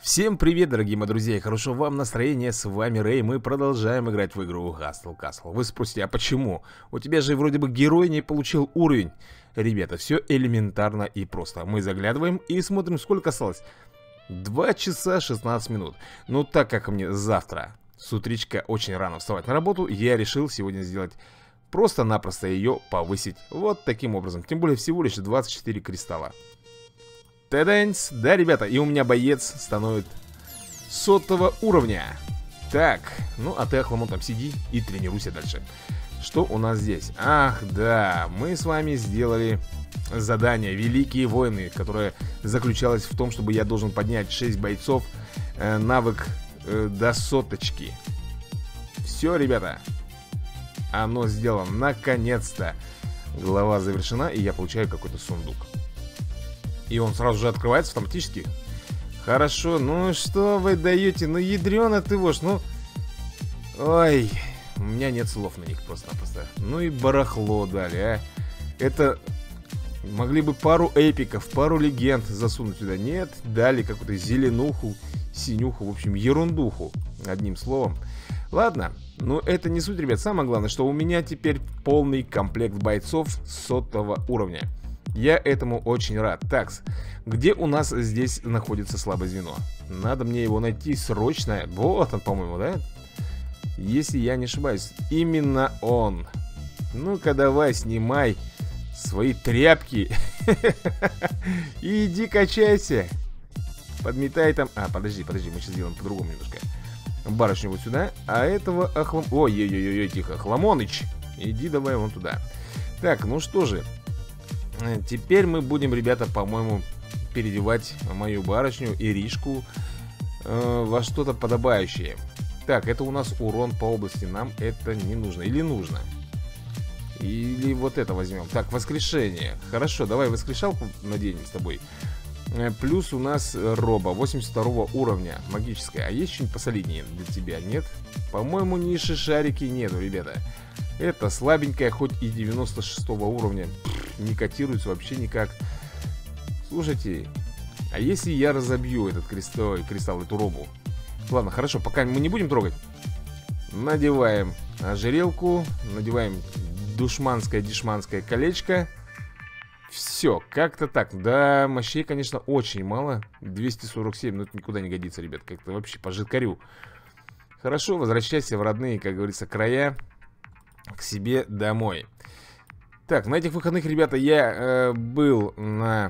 Всем привет, дорогие мои друзья, и хорошо вам настроения, с вами Рэй, мы продолжаем играть в игру Hustle Castle. Вы спросите, а почему? У тебя же вроде бы герой не получил уровень. Ребята, все элементарно и просто. Мы заглядываем и смотрим, сколько осталось. 2 часа 16 минут. Но так как мне завтра с утречка очень рано вставать на работу, я решил сегодня сделать просто-напросто ее повысить вот таким образом. Тем более всего лишь 24 кристалла. Теденс, да, ребята, и у меня боец становится 100 уровня. Так, ну а ты, Охламон, там сиди и тренируйся дальше. Что у нас здесь? Ах, да, мы с вами сделали задание «Великие войны», которое заключалось в том, чтобы я должен поднять 6 бойцов, навык до 100. Все, ребята, оно сделано, наконец-то. Глава завершена, и я получаю какой-то сундук. И он сразу же открывается автоматически. Хорошо, ну что вы даете? Ну ядрёно ты вошь, ну... Ой, у меня нет слов на них просто-напросто. Ну и барахло дали, а. Это... Могли бы пару эпиков, пару легенд засунуть сюда. Нет, дали какую-то зеленуху, синюху, в общем, ерундуху. Одним словом. Ладно, но это не суть, ребят. Самое главное, что у меня теперь полный комплект бойцов 100 уровня. Я этому очень рад. Так, где у нас здесь находится слабое звено? Надо мне его найти срочно. Вот он, по-моему, да? Если я не ошибаюсь, именно он. Ну-ка давай, снимай свои тряпки и иди качайся. Подметай там. А, подожди, мы сейчас сделаем по-другому немножко. Барышню вот сюда. А этого Ой-ой-ой, тихо, Хламоныч, иди давай вон туда. Так, ну что же, теперь мы будем, ребята, по-моему, переодевать мою барышню Иришку во что-то подобающее. Так, это у нас урон по области. Нам это не нужно. Или нужно? Или вот это возьмем. Так, воскрешение. Хорошо, давай воскрешалку наденем с тобой. Плюс у нас роба 82 уровня. Магическая. А есть что-нибудь посолиднее для тебя? Нет? По-моему, ниши шарики нету, ребята. Это слабенькая, хоть и 96 уровня. Не котируется вообще никак. Слушайте, а если я разобью этот кристалл, эту робу? Ладно, хорошо, пока мы не будем трогать. Надеваем ожерелку, надеваем душманское колечко. Все, как-то так. Да, мощей, конечно, очень мало. 247, но это никуда не годится, ребят. Как-то вообще по жидкарю. Хорошо, возвращайся в родные, как говорится, края, к себе домой. Так, на этих выходных, ребята, я был на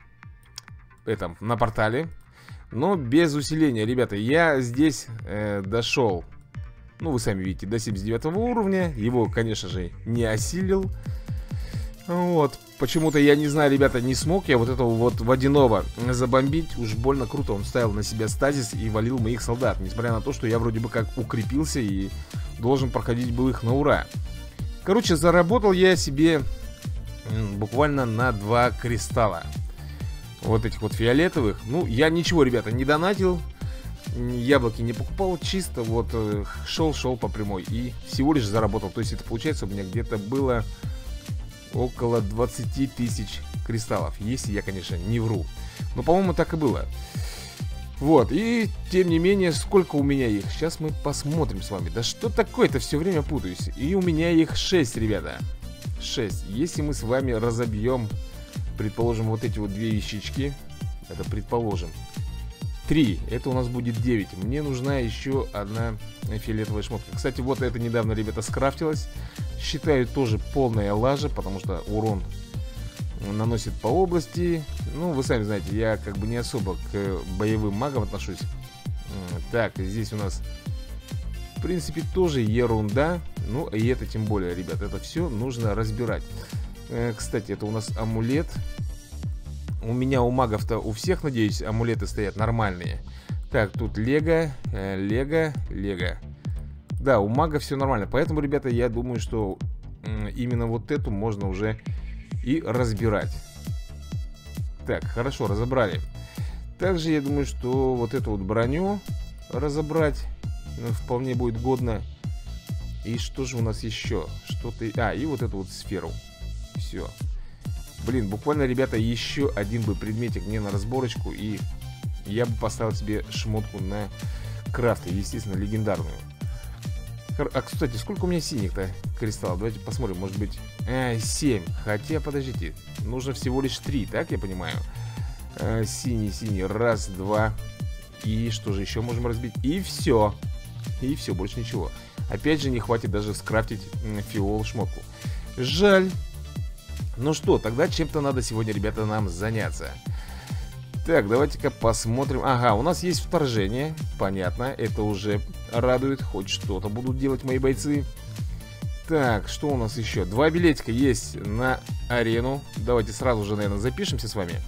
портале, но без усиления, ребята. Я здесь дошел, ну, вы сами видите, до 79 уровня. Его, конечно же, не осилил. Вот, почему-то, я не знаю, ребята, не смог я вот этого вот водяного забомбить. Уж больно круто он ставил на себя стазис и валил моих солдат. Несмотря на то, что я вроде бы как укрепился и должен проходить был их на ура. Короче, заработал я себе буквально на 2 кристалла. Вот этих вот фиолетовых. Ну, я ничего, ребята, не донатил, яблоки не покупал. Чисто вот шел по прямой и всего лишь заработал. То есть это получается у меня где-то было около 20 тысяч кристаллов. Если я, конечно, не вру. Но, по-моему, так и было. Вот, и тем не менее, сколько у меня их? Сейчас мы посмотрим с вами. Да что такое-то, все время путаюсь. И у меня их 6, ребята. 6. Если мы с вами разобьем, предположим, вот эти вот 2 вещички. Это предположим 3, это у нас будет 9. Мне нужна еще одна фиолетовая шмотка. Кстати, вот это недавно, ребята, скрафтилось. Считаю, тоже полная лажа, потому что урон наносит по области. Ну, вы сами знаете, я как бы не особо к боевым магам отношусь. Так, здесь у нас, в принципе, тоже ерунда. Ну, и это тем более, ребят, это все нужно разбирать. Кстати, это у нас амулет. У меня, у магов-то, у всех, надеюсь, амулеты стоят нормальные. Так, тут лего. Да, у мага все нормально. Поэтому, ребята, я думаю, что именно вот эту можно уже и разбирать. Так, хорошо, разобрали. Также я думаю, что вот эту вот броню разобрать вполне будет годно. И что же у нас еще? Что-то... А, и вот эту вот сферу. Все. Блин, буквально, ребята, еще один бы предметик мне на разборочку, и я бы поставил себе шмотку на крафт, естественно, легендарную. А, кстати, сколько у меня синих-то кристаллов? Давайте посмотрим, может быть 7. Хотя, подождите, нужно всего лишь 3, так я понимаю? Синий, раз, два. И что же еще можем разбить? И все. И все, больше ничего. Опять же, не хватит даже скрафтить фиол шмотку. Жаль. Ну что, тогда чем-то надо сегодня, ребята, нам заняться. Так, давайте-ка посмотрим. Ага, у нас есть вторжение. Понятно, это уже радует. Хоть что-то будут делать мои бойцы. Так, что у нас еще? 2 билетика есть на арену. Давайте сразу же, наверное, запишемся с вами.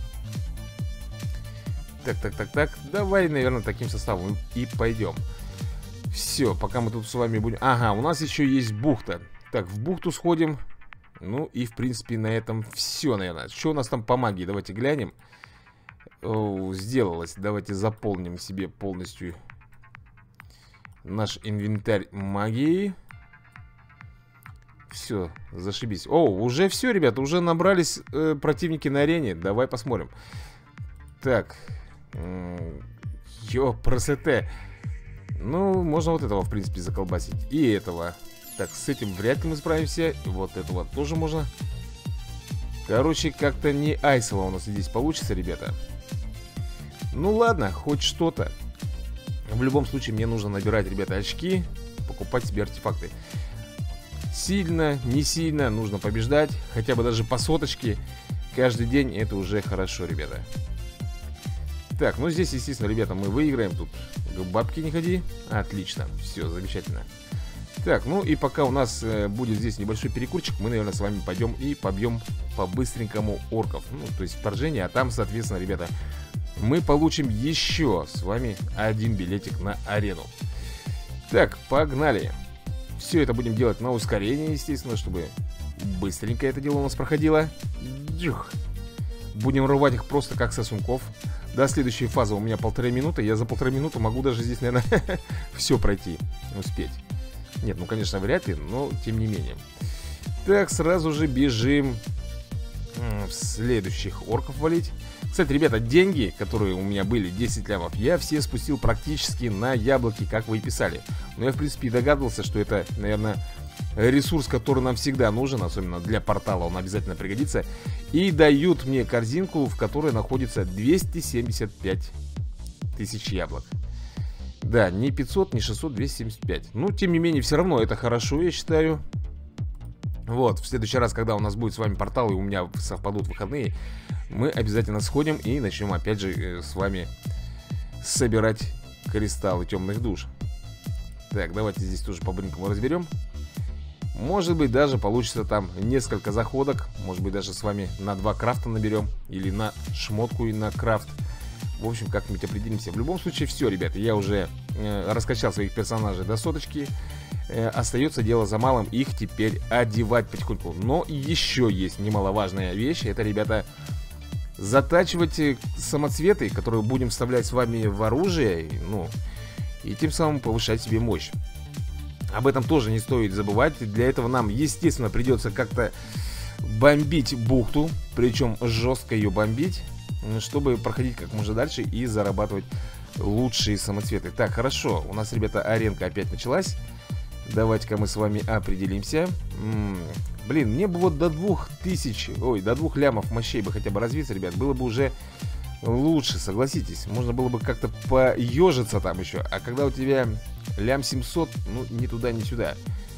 Так. Давай, наверное, таким составом и пойдем. Все, пока мы тут с вами будем... Ага, у нас еще есть бухта. Так, в бухту сходим. Ну и, в принципе, на этом все, наверное. Что у нас там по магии? Давайте глянем. О, сделалось. Давайте заполним себе полностью наш инвентарь магии. Все, зашибись. О, уже все, ребята, уже набрались противники на арене. Давай посмотрим. Так. Ёпросоте. Ну, можно вот этого, в принципе, заколбасить. И этого. Так, с этим вряд ли мы справимся. Вот этого тоже можно. Короче, как-то не айсово у нас здесь получится, ребята. Ну ладно, хоть что-то. В любом случае, мне нужно набирать, ребята, очки. Покупать себе артефакты. Сильно, не сильно, нужно побеждать. Хотя бы даже по соточке. Каждый день это уже хорошо, ребята. Так, ну здесь, естественно, ребята, мы выиграем. Тут к бабке не ходи. Отлично, все, замечательно. Так, ну и пока у нас будет здесь небольшой перекурчик, мы, наверное, с вами пойдем и побьем по-быстренькому орков. Ну, то есть вторжение, а там, соответственно, ребята, мы получим еще с вами 1 билетик на арену. Так, погнали. Все это будем делать на ускорение, естественно, чтобы быстренько это дело у нас проходило. Дюх. Будем рвать их просто как сосунков. До следующей фазы у меня 1,5 минуты. Я за 1,5 минуты могу даже здесь, наверное, все пройти, успеть. Нет, ну, конечно, вряд ли, но тем не менее. Так, сразу же бежим в следующих орков валить. Кстати, ребята, деньги, которые у меня были, 10 лямов, я все спустил практически на яблоки, как вы и писали. Но я, в принципе, и догадывался, что это, наверное, ресурс, который нам всегда нужен, особенно для портала, он обязательно пригодится. И дают мне корзинку, в которой находится 275 тысяч яблок. Да, не 500, не 600, 275. Ну, тем не менее, все равно это хорошо, я считаю. Вот, в следующий раз, когда у нас будет с вами портал, и у меня совпадут выходные, мы обязательно сходим и начнем, опять же, с вами собирать кристаллы темных душ. Так, давайте здесь тоже по-быренькому разберем. Может быть, даже получится там несколько заходок. Может быть, даже с вами на 2 крафта наберем. Или на шмотку и на крафт. В общем, как-нибудь определимся. В любом случае, все, ребята, я уже раскачал своих персонажей до соточки. Остается дело за малым, их теперь одевать потихоньку. Но еще есть немаловажная вещь. Это, ребята, затачивать самоцветы, которые будем вставлять с вами в оружие. Ну, и тем самым повышать себе мощь. Об этом тоже не стоит забывать. Для этого нам, естественно, придется как-то бомбить бухту. Причем жестко ее бомбить, чтобы проходить как можно дальше и зарабатывать лучшие самоцветы. Так, хорошо, у нас, ребята, аренка опять началась. Давайте-ка мы с вами определимся. Блин, мне бы вот до 2000, ой, до 2 лямов мощей бы хотя бы развиться, ребят. Было бы уже лучше, согласитесь. Можно было бы как-то поежиться там еще. А когда у тебя лям 700, ну, ни туда, ни сюда.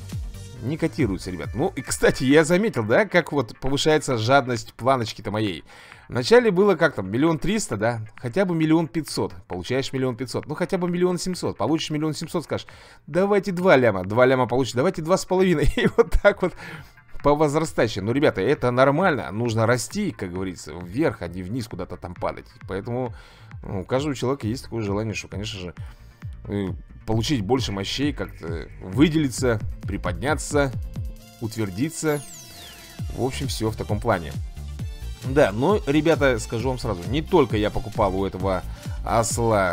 Не котируется, ребят. Ну, и, кстати, я заметил, да, как вот повышается жадность планочки-то моей. Вначале было как там, 1 300 000, да, хотя бы 1 500 000. Получаешь 1 500 000, ну хотя бы 1 700 000. Получишь 1 700 000, скажешь, давайте 2 ляма. 2 ляма получишь, давайте 2,5. И вот так вот по возрастающей. Ну, ребята, это нормально. Нужно расти, как говорится, вверх, а не вниз куда-то там падать. Поэтому у каждого человека есть такое желание, что, конечно же, получить больше мощей, как-то выделиться, приподняться, утвердиться. В общем, все в таком плане. Да, но, ребята, скажу вам сразу, не только я покупал у этого осла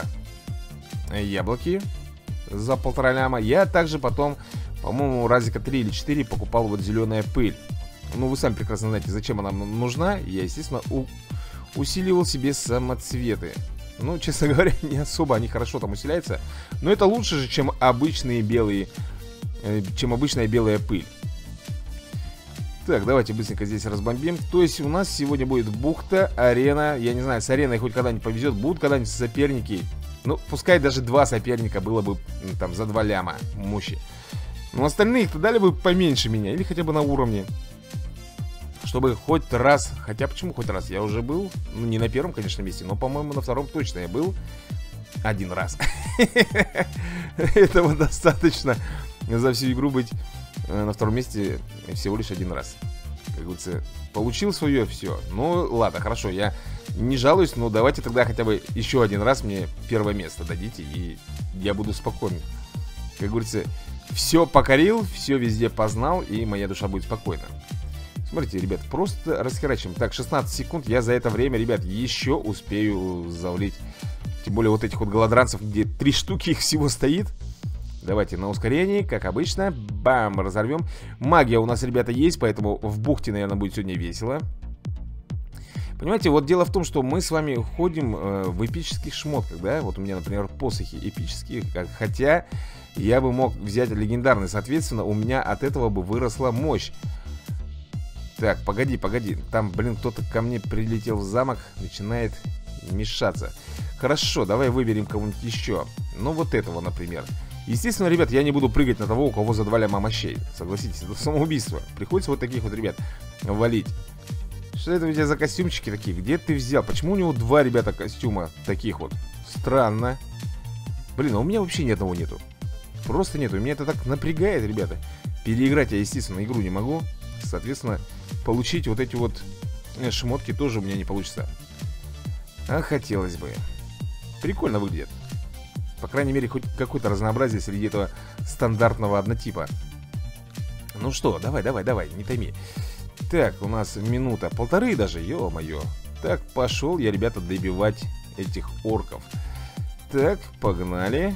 яблоки за 1,5 ляма, я также потом, по-моему, разика 3 или 4 покупал вот зеленая пыль. Ну, вы сами прекрасно знаете, зачем она нам нужна. Я, естественно, усиливал себе самоцветы. Ну, честно говоря, не особо они хорошо там усиляются. Но это лучше же, чем обычные белые, чем обычная белая пыль. Так, давайте быстренько здесь разбомбим. То есть у нас сегодня будет бухта, арена. Я не знаю, с ареной хоть когда-нибудь повезет. Будут когда-нибудь соперники. Ну, пускай даже 2 соперника было бы там за 2 ляма мощи. Но остальных-то дали бы поменьше меня. Или хотя бы на уровне. Чтобы хоть раз. Хотя почему хоть раз? Я уже был. Ну, не на первом, конечно, месте. Но, по-моему, на втором точно я был. 1 раз. Этого достаточно за всю игру быть на втором месте всего лишь 1 раз. Как говорится, получил свое, все. Ну, ладно, хорошо, я не жалуюсь. Но давайте тогда хотя бы еще 1 раз мне первое место дадите. И я буду спокоен. Как говорится, все покорил, все везде познал. И моя душа будет спокойна. Смотрите, ребят, просто расхерачим. Так, 16 секунд, я за это время, ребят, еще успею завалить. Тем более вот этих вот голодранцев, где 3 штуки их всего стоит. Давайте на ускорении, как обычно. Бам, разорвем. Магия у нас, ребята, есть, поэтому в бухте, наверное, будет сегодня весело. Понимаете, вот дело в том, что мы с вами ходим в эпических шмотках, да? Вот у меня, например, посохи эпические. Хотя я бы мог взять легендарный, соответственно, у меня от этого бы выросла мощь. Так, погоди. Там, блин, кто-то ко мне прилетел в замок. Начинает мешаться. Хорошо, давай выберем кого-нибудь еще. Ну, вот этого, например. Естественно, ребят, я не буду прыгать на того, у кого за 2 ляма мощей. Согласитесь, это самоубийство. Приходится вот таких вот, ребят, валить. Что это у тебя за костюмчики такие? Где ты взял? Почему у него 2, ребята, костюма таких вот? Странно. Блин, а у меня вообще ни одного нету. Просто нету. Меня это так напрягает, ребята. Переиграть я, естественно, игру не могу. Соответственно, получить вот эти вот шмотки тоже у меня не получится. А хотелось бы. Прикольно выглядит. По крайней мере, хоть какое-то разнообразие среди этого стандартного однотипа. Ну что, давай, не томи. Так, у нас минута, 1,5 даже, ё-моё. Так, пошел я, ребята, добивать этих орков. Так, погнали.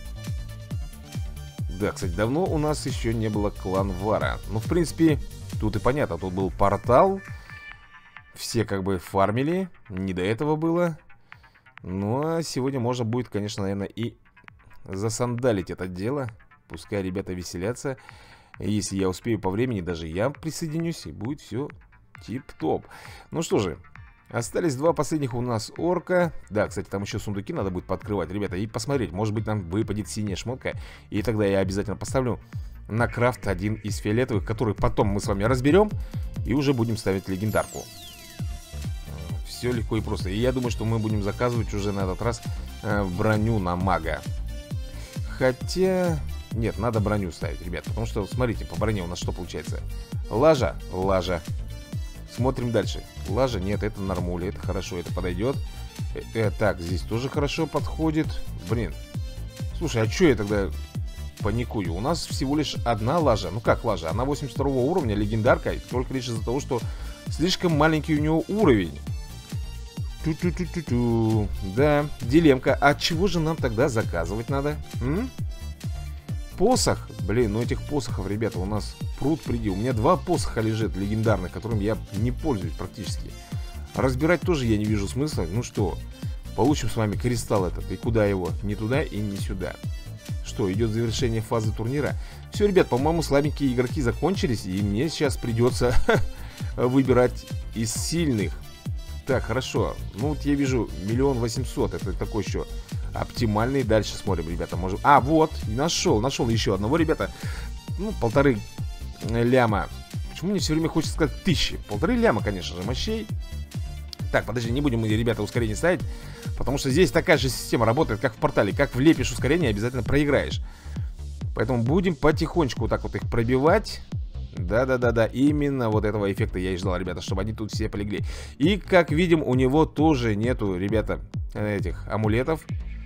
Да, кстати, давно у нас еще не было кланвара. Ну, в принципе, тут и понятно, тут был портал. Все как бы фармили, не до этого было. Ну, а сегодня можно будет, конечно, наверное, и засандалить это дело. Пускай ребята веселятся. Если я успею по времени, даже я присоединюсь, и будет все тип-топ. Ну что же, остались 2 последних у нас орка. Да, кстати, там еще сундуки надо будет подкрывать, ребята, и посмотреть. Может быть, нам выпадет синяя шмотка. И тогда я обязательно поставлю на крафт один из фиолетовых, который потом мы с вами разберем. И уже будем ставить легендарку. Все легко и просто. И я думаю, что мы будем заказывать уже на этот раз броню на мага. Хотя... Нет, надо броню ставить, ребят. Потому что, смотрите, по броне у нас что получается? Лажа. Смотрим дальше. Лажа, нет, это нормуля, это хорошо, это подойдет. Так, здесь тоже хорошо подходит. Блин. Слушай, а что я тогда паникую? У нас всего лишь 1 лажа. Ну как лажа? Она 82 уровня, легендарка. Только лишь из-за того, что слишком маленький у него уровень. Ту-ту-ту-ту-ту. Да, дилемка. А чего же нам тогда заказывать надо? Посох? Блин, ну этих посохов, ребята, у нас пруд приди. У меня 2 посоха лежит легендарных, которым я не пользуюсь практически. Разбирать тоже я не вижу смысла. Ну что, получим с вами кристалл этот. И куда его? Не туда и не сюда. Что, идет завершение фазы турнира? Все, ребят, по-моему, слабенькие игроки закончились. И мне сейчас придется выбирать из сильных. Так, хорошо. Ну вот я вижу 1 800 000. Это такой еще оптимальный. Дальше смотрим, ребята, можем... А, вот, нашел еще одного, ребята. Ну, 1,5 ляма. Почему мне все время хочется сказать 1000? 1,5 ляма, конечно же, мощей. Так, подожди, не будем мы, ребята, ускорение ставить. Потому что здесь такая же система работает, как в портале. Как влепишь ускорение, обязательно проиграешь. Поэтому будем потихонечку вот так вот их пробивать. Да, именно вот этого эффекта я и ждал, ребята, чтобы они тут все полегли. И, как видим, у него тоже нету, ребята, этих амулетов.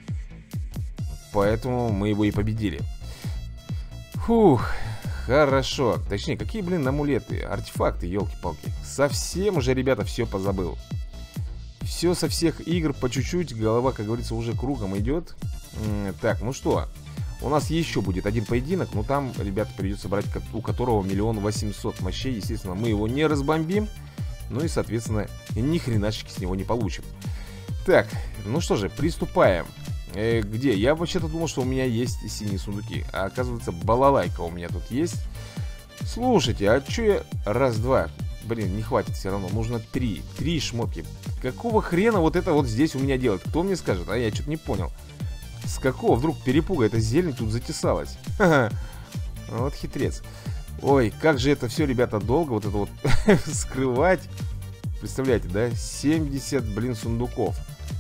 Поэтому мы его и победили. Фух, хорошо. Точнее, какие, блин, амулеты, артефакты, елки-палки. Совсем уже, ребята, все позабыл. Все со всех игр по чуть-чуть. Голова, как говорится, уже кругом идет. Так, ну что, у нас еще будет один поединок. Но там, ребята, придется брать, у которого 1 800 000 мощей. Естественно, мы его не разбомбим. Ну и, соответственно, ни хренашечки с него не получим. Так, ну что же, приступаем. Где? Я вообще-то думал, что у меня есть синие сундуки. А оказывается, балалайка у меня тут есть. Слушайте, а чё я... Раз, два. Блин, не хватит все равно. Нужно три. Три шмотки. Какого хрена вот это вот здесь у меня делать? Кто мне скажет? А я что-то не понял. С какого вдруг перепуга эта зелень тут затесалась? Ха-ха. Вот хитрец. Ой, как же это все, ребята, долго вот это вот скрывать. Представляете, да? 70, блин, сундуков.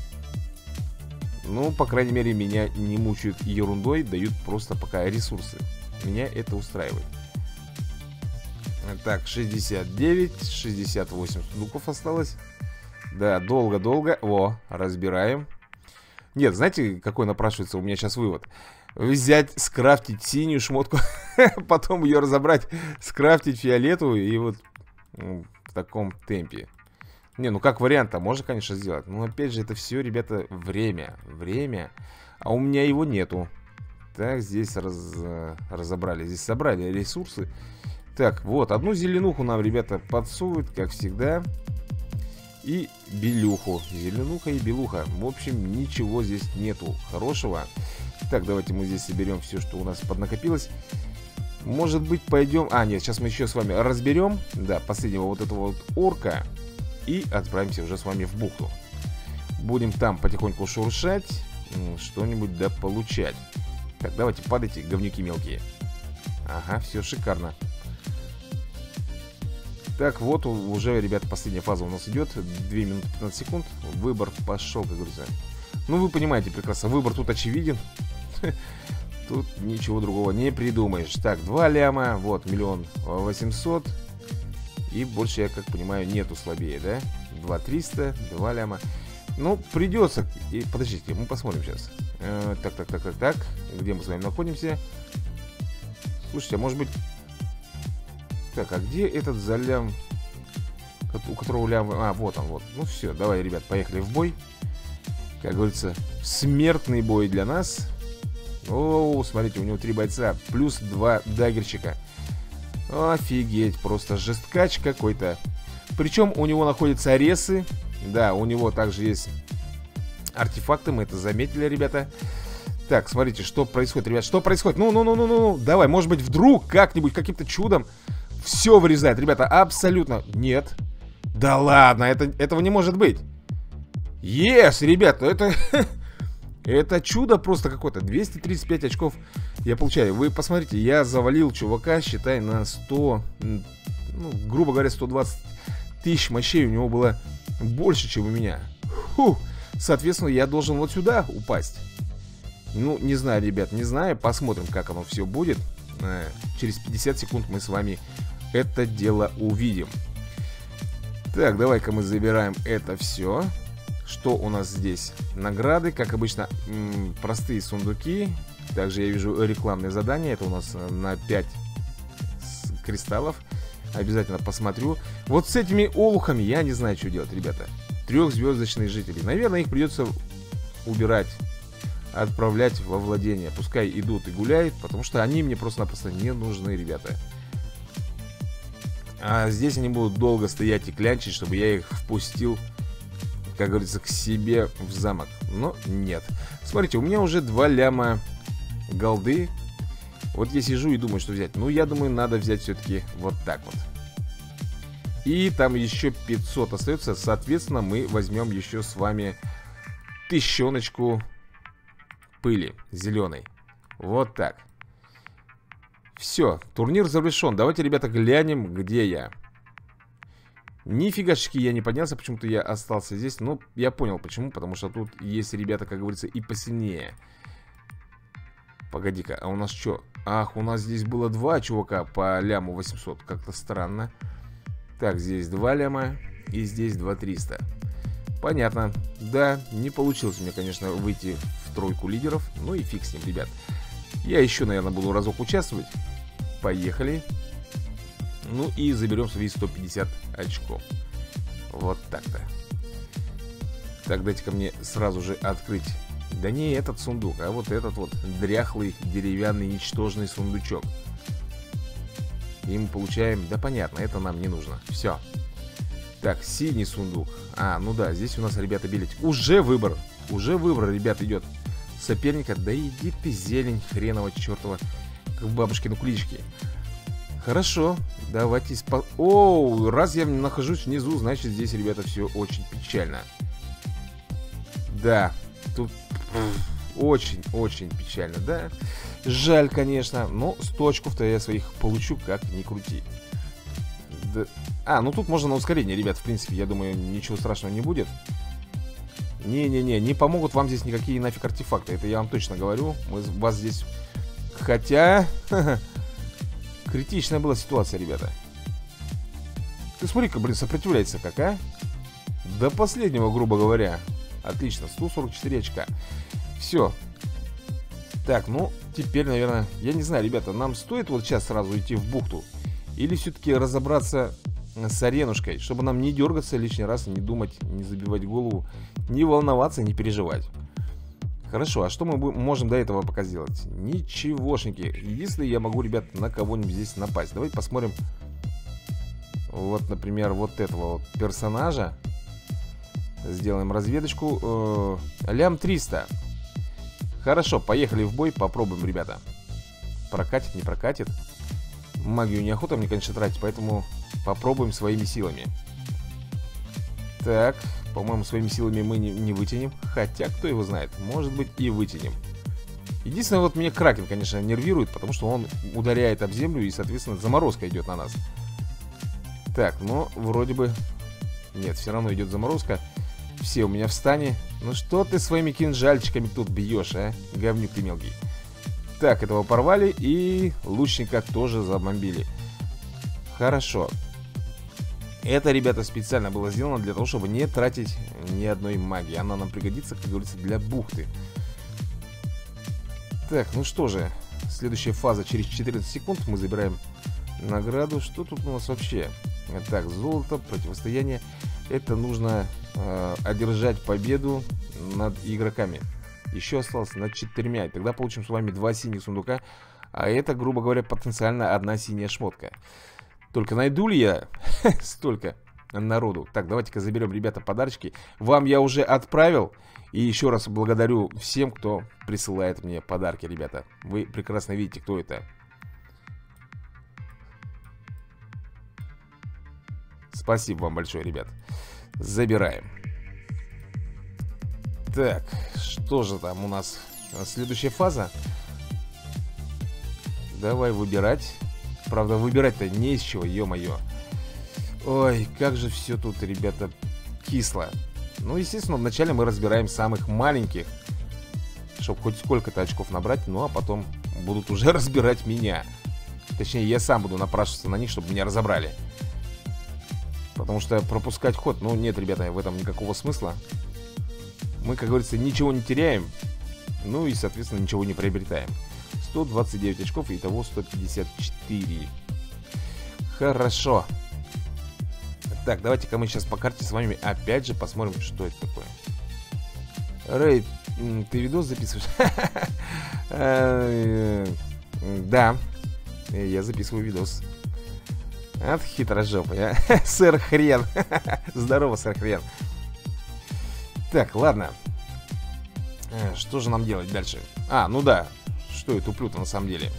Ну, по крайней мере, меня не мучают ерундой. Дают просто пока ресурсы. Меня это устраивает. Так, 69, 68 сундуков осталось. Да, долго-долго. О, разбираем. Нет, знаете, какой напрашивается у меня сейчас вывод? Взять, скрафтить синюю шмотку, потом ее разобрать, скрафтить фиолетовую и вот в таком темпе. Не, ну как вариант-то можно, конечно, сделать. Но опять же, это все, ребята, время. Время. А у меня его нету. Так, здесь разобрали. Здесь собрали ресурсы. Так, вот, одну зеленуху нам, ребята, подсовывают, как всегда. И белюху. Зеленуха и белуха. В общем, ничего здесь нету хорошего. Так, давайте мы здесь соберем все, что у нас поднакопилось. Может быть, пойдем... А, нет, сейчас мы еще с вами разберем. Да, последнего вот этого вот орка. И отправимся уже с вами в бухту. Будем там потихоньку шуршать. Что-нибудь да получать. Так, давайте, падайте, говнюки мелкие. Ага, все шикарно. Так, вот уже, ребята, последняя фаза у нас идет. 2 минуты 15 секунд. Выбор пошел, как говорится. Ну, вы понимаете прекрасно, выбор тут очевиден. Тут ничего другого не придумаешь. Так, 2 ляма, вот, 1 800 000. И больше, я как понимаю, нету слабее, да? 2 300, 2 ляма. Ну, придется. И, подождите, мы посмотрим сейчас. Так. Где мы с вами находимся? Слушайте, а может быть... Так, а где этот за лям? У которого лям... А, вот он, вот. Ну все, давай, ребят, поехали в бой. Как говорится, смертный бой для нас. О, смотрите, у него 3 бойца. Плюс 2 даггерчика. Офигеть, просто жесткач какой-то. Причем у него находятся аресы. Да, у него также есть артефакты, мы это заметили, ребята. Так, смотрите, что происходит, ребят. Что происходит? Ну. Давай, может быть, вдруг как-нибудь, каким-то чудом все вырезает, ребята, абсолютно. Нет. Да ладно, этого не может быть. Yes, ребята, это... Это чудо просто какое-то. 235 очков я получаю. Вы посмотрите, я завалил чувака, считай, на 100... Ну, грубо говоря, 120 тысяч мощей у него было больше, чем у меня. Фух. Соответственно, я должен вот сюда упасть. Ну, не знаю, ребят, не знаю. Посмотрим, как оно все будет. Через 50 секунд мы с вами это дело увидим. Так, давай-ка мы забираем это все. Что у нас здесь? Награды, как обычно, простые сундуки. Также я вижу рекламные задания. Это у нас на 5 кристаллов. Обязательно посмотрю. Вот с этими олухами я не знаю, что делать, ребята. 3-звездочные жители. Наверное, их придется убирать, отправлять во владение. Пускай идут и гуляют, потому что они мне просто-напросто не нужны, ребята. А здесь они будут долго стоять и клянчить, чтобы я их впустил, как говорится, к себе в замок. Но нет. Смотрите, у меня уже 2 ляма голды. Вот я сижу и думаю, что взять. Ну, я думаю, надо взять все-таки вот так вот. И там еще 500 остается. Соответственно, мы возьмем еще с вами 1000 пыли зеленой. Вот так. Все, турнир завершен. Давайте, ребята, глянем, где я. Нифигашечки я не поднялся, почему-то я остался здесь. Ну, я понял почему, потому что тут есть ребята, как говорится, и посильнее. Погоди-ка, а у нас что? Ах, у нас здесь было 2 чувака по ляму 800. Как-то странно. Так, здесь 2 ляма и здесь 2 300. Понятно. Да, не получилось мне, конечно, выйти в тройку лидеров. Ну и фиг с ним, ребят. Я еще, наверное, буду разок участвовать. Поехали. Ну и заберем свои 150 очков. Вот так-то. Так, дайте-ка мне сразу же открыть. Да не этот сундук, а вот этот вот дряхлый, деревянный, ничтожный сундучок. И мы получаем... Да понятно, это нам не нужно. Все. Так, синий сундук. А, ну да, здесь у нас, ребята, билетик. Уже выбор, ребят, идет соперника. Да иди ты, зелень хренова чертова, как в бабушкину кличке. Хорошо, давайте Оу, раз я нахожусь внизу, значит здесь, ребята, все очень печально. Да, тут очень-очень печально, да. Жаль, конечно, но 100 очков-то я своих получу, как ни крути. Да. А, ну тут можно на ускорение, ребят, в принципе, я думаю, ничего страшного не будет. Не-не-не, не помогут вам здесь никакие нафиг артефакты, это я вам точно говорю. Мы вас здесь... Хотя... Критичная была ситуация, ребята. Ты смотри-ка, блин, сопротивляется как, а? До последнего, грубо говоря. Отлично, 144 очка. Все. Так, ну, теперь, наверное, я не знаю, ребята, нам стоит вот сейчас сразу идти в бухту? Или все-таки разобраться с аренушкой, чтобы нам не дергаться лишний раз, не думать, не забивать голову, не волноваться, не переживать. Хорошо, а что мы можем до этого пока сделать? Ничегошники. Единственное, я могу, ребят, на кого-нибудь здесь напасть. Давайте посмотрим. Вот, например, вот этого вот персонажа. Сделаем разведочку. Лям 300. Хорошо, поехали в бой, попробуем, ребята. Прокатит, не прокатит. Магию неохота мне, конечно, тратить, поэтому попробуем своими силами. Так, по-моему, своими силами мы не вытянем. Хотя, кто его знает, может быть и вытянем. Единственное, вот меня Кракен, конечно, нервирует, потому что он ударяет об землю и, соответственно, заморозка идет на нас. Так, но вроде бы... Нет, все равно идет заморозка. Все у меня в стане. Ну что ты своими кинжальчиками тут бьешь, а? Говнюк ты мелкий. Так, этого порвали, и лучника тоже забомбили. Хорошо. Это, ребята, специально было сделано для того, чтобы не тратить ни одной магии. Она нам пригодится, как говорится, для бухты. Так, ну что же. Следующая фаза через 14 секунд. Мы забираем награду. Что тут у нас вообще? Так, золото, противостояние. Это нужно одержать победу над игроками. Еще осталось над 4. И тогда получим с вами 2 синих сундука. А это, грубо говоря, потенциально 1 синяя шмотка. Только найду ли я столько народу? Так, давайте-ка заберем, ребята, подарочки. Вам я уже отправил. И еще раз благодарю всем, кто присылает мне подарки, ребята. Вы прекрасно видите, кто это. Спасибо вам большое, ребят. Забираем. Так, что же там у нас? Следующая фаза. Давай выбирать. Правда, выбирать-то не из чего, ё-моё. Ой, как же все тут, ребята, кисло. Ну, естественно, вначале мы разбираем самых маленьких, чтобы хоть сколько-то очков набрать. Ну, а потом будут уже разбирать меня. Точнее, я сам буду напрашиваться на них, чтобы меня разобрали. Потому что пропускать ход, ну, нет, ребята, в этом никакого смысла. Мы, как говорится, ничего не теряем. Ну и, соответственно, ничего не приобретаем. 129 очков, и итого 154. Хорошо. Так, давайте-ка мы сейчас по карте с вами опять же посмотрим, что это такое. Рэй, ты видос записываешь? Да, я записываю видос. От хитрожопый, а? Сэр Хрен. Здорово, сэр Хрен. Так, ладно. Что же нам делать дальше? А, ну да. Что я туплю-то на самом деле?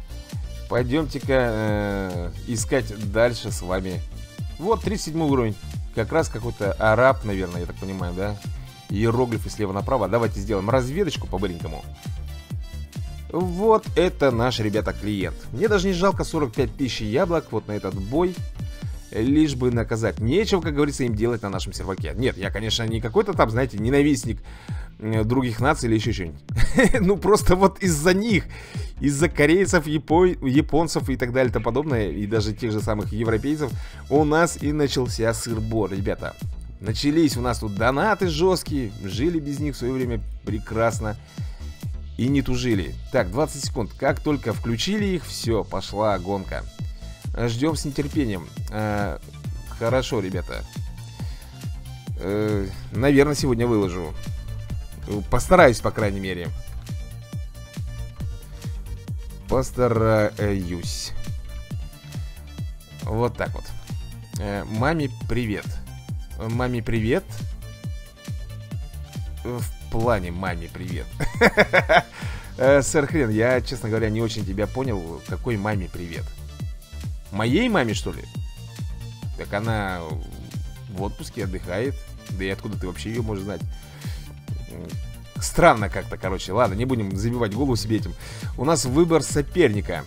Пойдемте-ка искать дальше с вами. Вот, 37 уровень. Как раз какой-то араб, наверное, я так понимаю, да? Иероглифы слева направо. Давайте сделаем разведочку по-быренькому. Вот это наш, ребята, клиент. Мне даже не жалко 45 тысяч яблок вот на этот бой. Лишь бы наказать. Нечего, как говорится, им делать на нашем серваке. Нет, я, конечно, не какой-то там, знаете, ненавистник других наций или еще что-нибудь. Ну, просто вот из-за них, из-за корейцев, японцев и так далее и тому подобное, и даже тех же самых европейцев, у нас и начался сыр-бор, ребята. Начались у нас тут донаты жесткие, жили без них в свое время прекрасно и не тужили. Так, 20 секунд. Как только включили их, все, пошла гонка. Ждем с нетерпением. Хорошо, ребята. Наверное, сегодня выложу. Постараюсь, по крайней мере. Постараюсь. Вот так вот. Маме привет. маме привет. В плане маме привет. Сэр Хрен, я, честно говоря, не очень тебя понял. Какой маме привет? Моей маме, что ли? Так она в отпуске отдыхает. Да и откуда ты вообще ее можешь знать? Странно как-то, короче. Ладно, не будем забивать голову себе этим. У нас выбор соперника.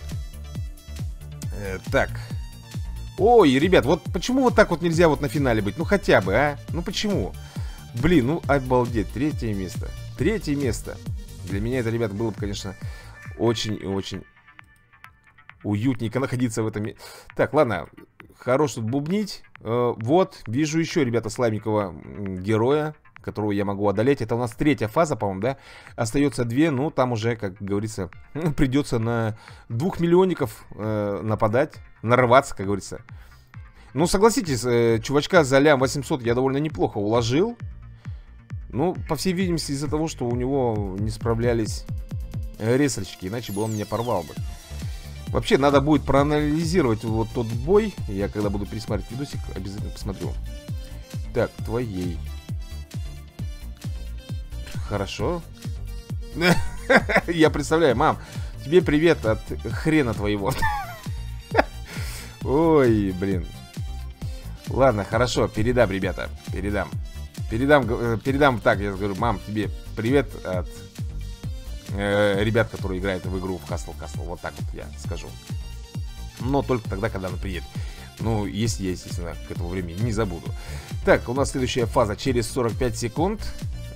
Так. Ой, ребят, вот почему вот так вот нельзя вот на финале быть? Ну хотя бы, а? Ну почему? Блин, ну обалдеть, третье место. Третье место. Для меня это, ребят, было бы, конечно, очень и очень уютненько находиться в этом. Так, ладно, хорош тут бубнить. Вот, вижу еще, ребята, слабенького героя, которого я могу одолеть. Это у нас третья фаза, по-моему, да? Остается две, ну, там уже, как говорится, придется на 2 миллионников нападать, нарываться, как говорится. Ну, согласитесь, чувачка за лям 800 я довольно неплохо уложил. Ну, по всей видимости, из-за того, что у него не справлялись ресурсчики, иначе бы он меня порвал бы. Вообще, надо будет проанализировать вот тот бой. Я, когда буду пересматривать видосик, обязательно посмотрю. Так, твоей. Хорошо. Я представляю, мам, тебе привет от хрена твоего. Ой, блин. Ладно, хорошо, передам, ребята. Передам так, я говорю, мам, тебе привет от ребят, которые играют в игру в Hustle Castle. Вот так вот я скажу. Но только тогда, когда она приедет. Ну, если я, естественно, к этому времени не забуду. Так, у нас следующая фаза через 45 секунд.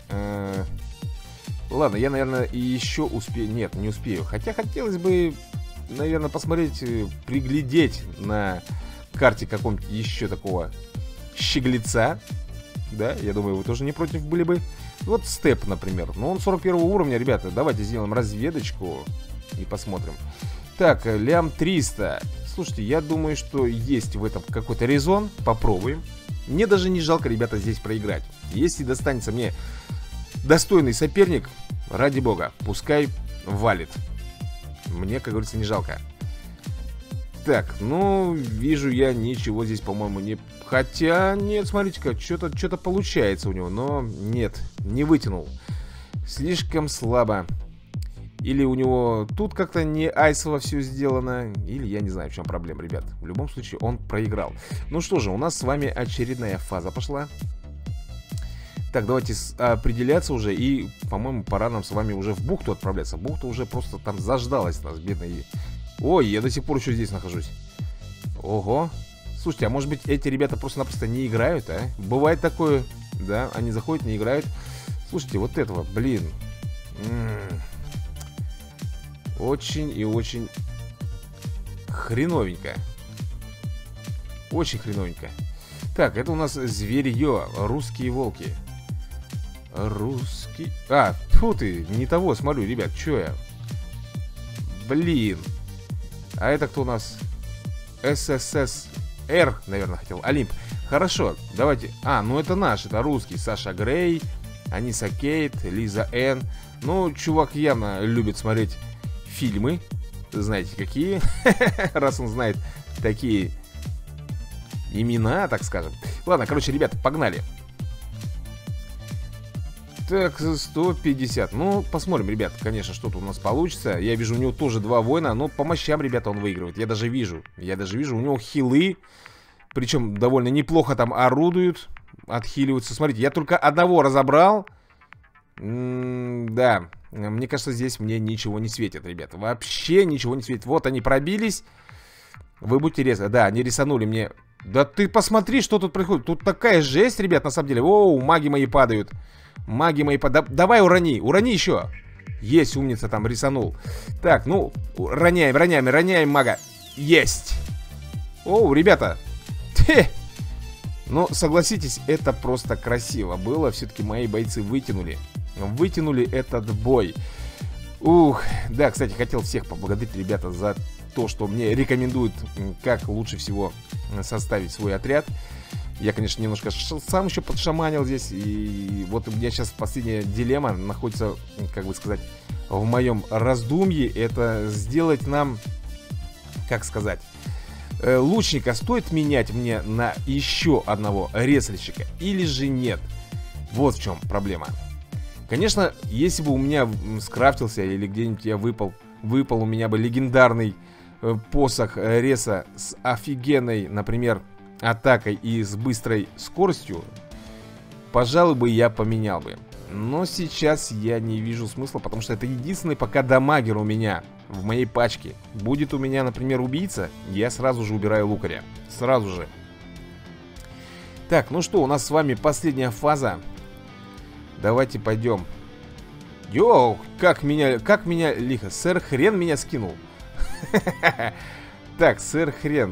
Ладно, я, наверное, и еще успею. Нет, не успею. Хотя хотелось бы, наверное, посмотреть, приглядеть на карте каком-нибудь еще такого щеглеца. Да, я думаю, вы тоже не против были бы. Вот степ, например. Ну, он 41 уровня, ребята. Давайте сделаем разведочку и посмотрим. Так, лям 300. Слушайте, я думаю, что есть в этом какой-то резон. Попробуем. Мне даже не жалко, ребята, здесь проиграть. Если достанется мне достойный соперник, ради бога, пускай валит. Мне, как говорится, не жалко. Так, ну, вижу я ничего здесь, по-моему, не... Хотя, нет, смотрите-ка, что-то получается у него. Но нет, не вытянул. Слишком слабо. Или у него тут как-то не айсово все сделано. Или я не знаю, в чем проблема, ребят. В любом случае, он проиграл. Ну что же, у нас с вами очередная фаза пошла. Так, давайте определяться уже. И, по-моему, пора нам с вами уже в бухту отправляться. Бухта уже просто там заждалась нас, бедная. Ой, я до сих пор еще здесь нахожусь. Ого. Слушайте, а может быть эти ребята просто-напросто не играют, а? Бывает такое, да, они заходят, не играют. Слушайте, вот этого, блин. Очень и очень хреновенько. Очень хреновенько. Так, это у нас зверье, русские волки. Русский... А, тьфу ты, не того смотрю, ребят, что я? Блин. А это кто у нас? СССР, наверное, хотел. Олимп. Хорошо, давайте. А, ну это наш, это русский. Саша Грей, Аниса Кейт, Лиза Н. Ну, чувак явно любит смотреть фильмы. Знаете, какие? Раз он знает такие имена, так скажем. Ладно, короче, ребята, погнали. Так, 150. Ну, посмотрим, ребят, конечно, что-то у нас получится. Я вижу, у него тоже 2 воина. Но по мощам, ребята, он выигрывает. Я даже вижу, у него хилы. Причем довольно неплохо там орудуют. Отхиливаются. Смотрите, я только одного разобрал. Да, мне кажется, здесь мне ничего не светит, ребята. Вообще ничего не светит. Вот они пробились. Вы будьте резко. Да, они рисанули мне. Да ты посмотри, что тут происходит. Тут такая жесть, ребят, на самом деле. Оу, маги мои падают. Маги мои падают. Давай урони, урони еще. Есть, умница, там рисанул. Так, ну, роняем мага. Есть. Оу, ребята. Ну, согласитесь, это просто красиво было. Все-таки мои бойцы вытянули этот бой. Ух, да, кстати, хотел всех поблагодарить, ребята, за то, что мне рекомендуют, как лучше всего составить свой отряд. Я, конечно, немножко сам еще подшаманил здесь. И вот у меня сейчас последняя дилемма находится, как бы сказать, в моем раздумье. Это сделать нам, как сказать, лучника стоит менять мне на еще одного реслищика или же нет? Вот в чем проблема. Конечно, если бы у меня скрафтился или где-нибудь я выпал у меня бы легендарный посох реса с офигенной, например, атакой и с быстрой скоростью, пожалуй бы я поменял бы. Но сейчас я не вижу смысла, потому что это единственный пока дамагер у меня в моей пачке. Будет у меня, например, убийца, я сразу же убираю лукаря. Сразу же. Так, ну что, у нас с вами последняя фаза. Давайте пойдем. Йоу, как меня лихо. Сэр Хрен меня скинул. Так, Сэр Хрен.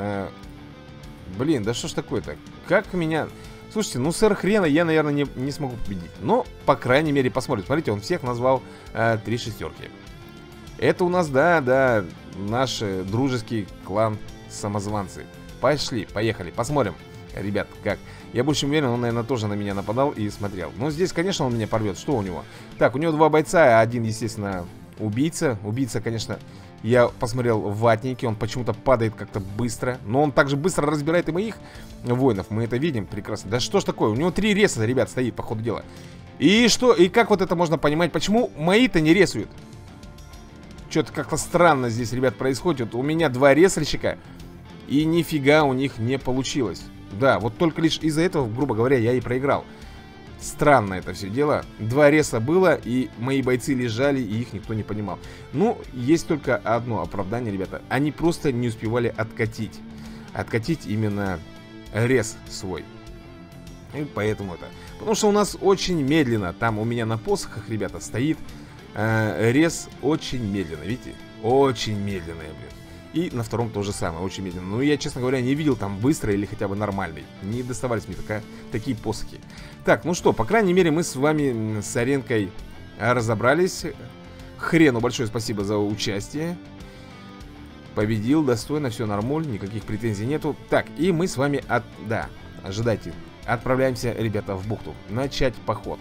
Блин, да что ж такое-то? Как меня... Слушайте, ну Сэр Хрена я, наверное, не смогу победить. Но, по крайней мере, посмотрим. Смотрите, он всех назвал 3 шестерки. Это у нас, да, наш дружеский клан самозванцы. Пошли, поехали, посмотрим. Ребят, как? Я больше уверен, он, наверное, тоже на меня нападал и смотрел. Но здесь, конечно, он меня порвет. Что у него? Так, у него 2 бойца, один, естественно, убийца. Убийца, конечно, я посмотрел в ватнике. Он почему-то падает как-то быстро. Но он также быстро разбирает и моих воинов. Мы это видим прекрасно. Да что ж такое? У него 3 реса, ребят, стоит, по ходу дела. И что? И как вот это можно понимать? Почему мои-то не ресуют? Что-то как-то странно здесь, ребят, происходит. У меня 2 ресальщика, и нифига у них не получилось. Да, вот только лишь из-за этого, грубо говоря, я и проиграл. Странно это все дело. 2 реса было, и мои бойцы лежали, и их никто не понимал. Ну, есть только одно оправдание, ребята. Они просто не успевали откатить. Откатить именно рес свой. И поэтому это. Потому что у нас очень медленно. Там у меня на посохах, ребята, стоит рес очень медленно. Видите? Очень медленный, блин. И на втором то же самое, очень медленно. Но я, честно говоря, не видел там быстро или хотя бы нормальный. Не доставались мне такие посохи. Так, ну что, по крайней мере, мы с вами с Аренкой разобрались. Хрену большое спасибо за участие. Победил, достойно, все нормально, никаких претензий нету. Так, и мы с вами да, ожидайте. Отправляемся, ребята, в бухту. Начать поход.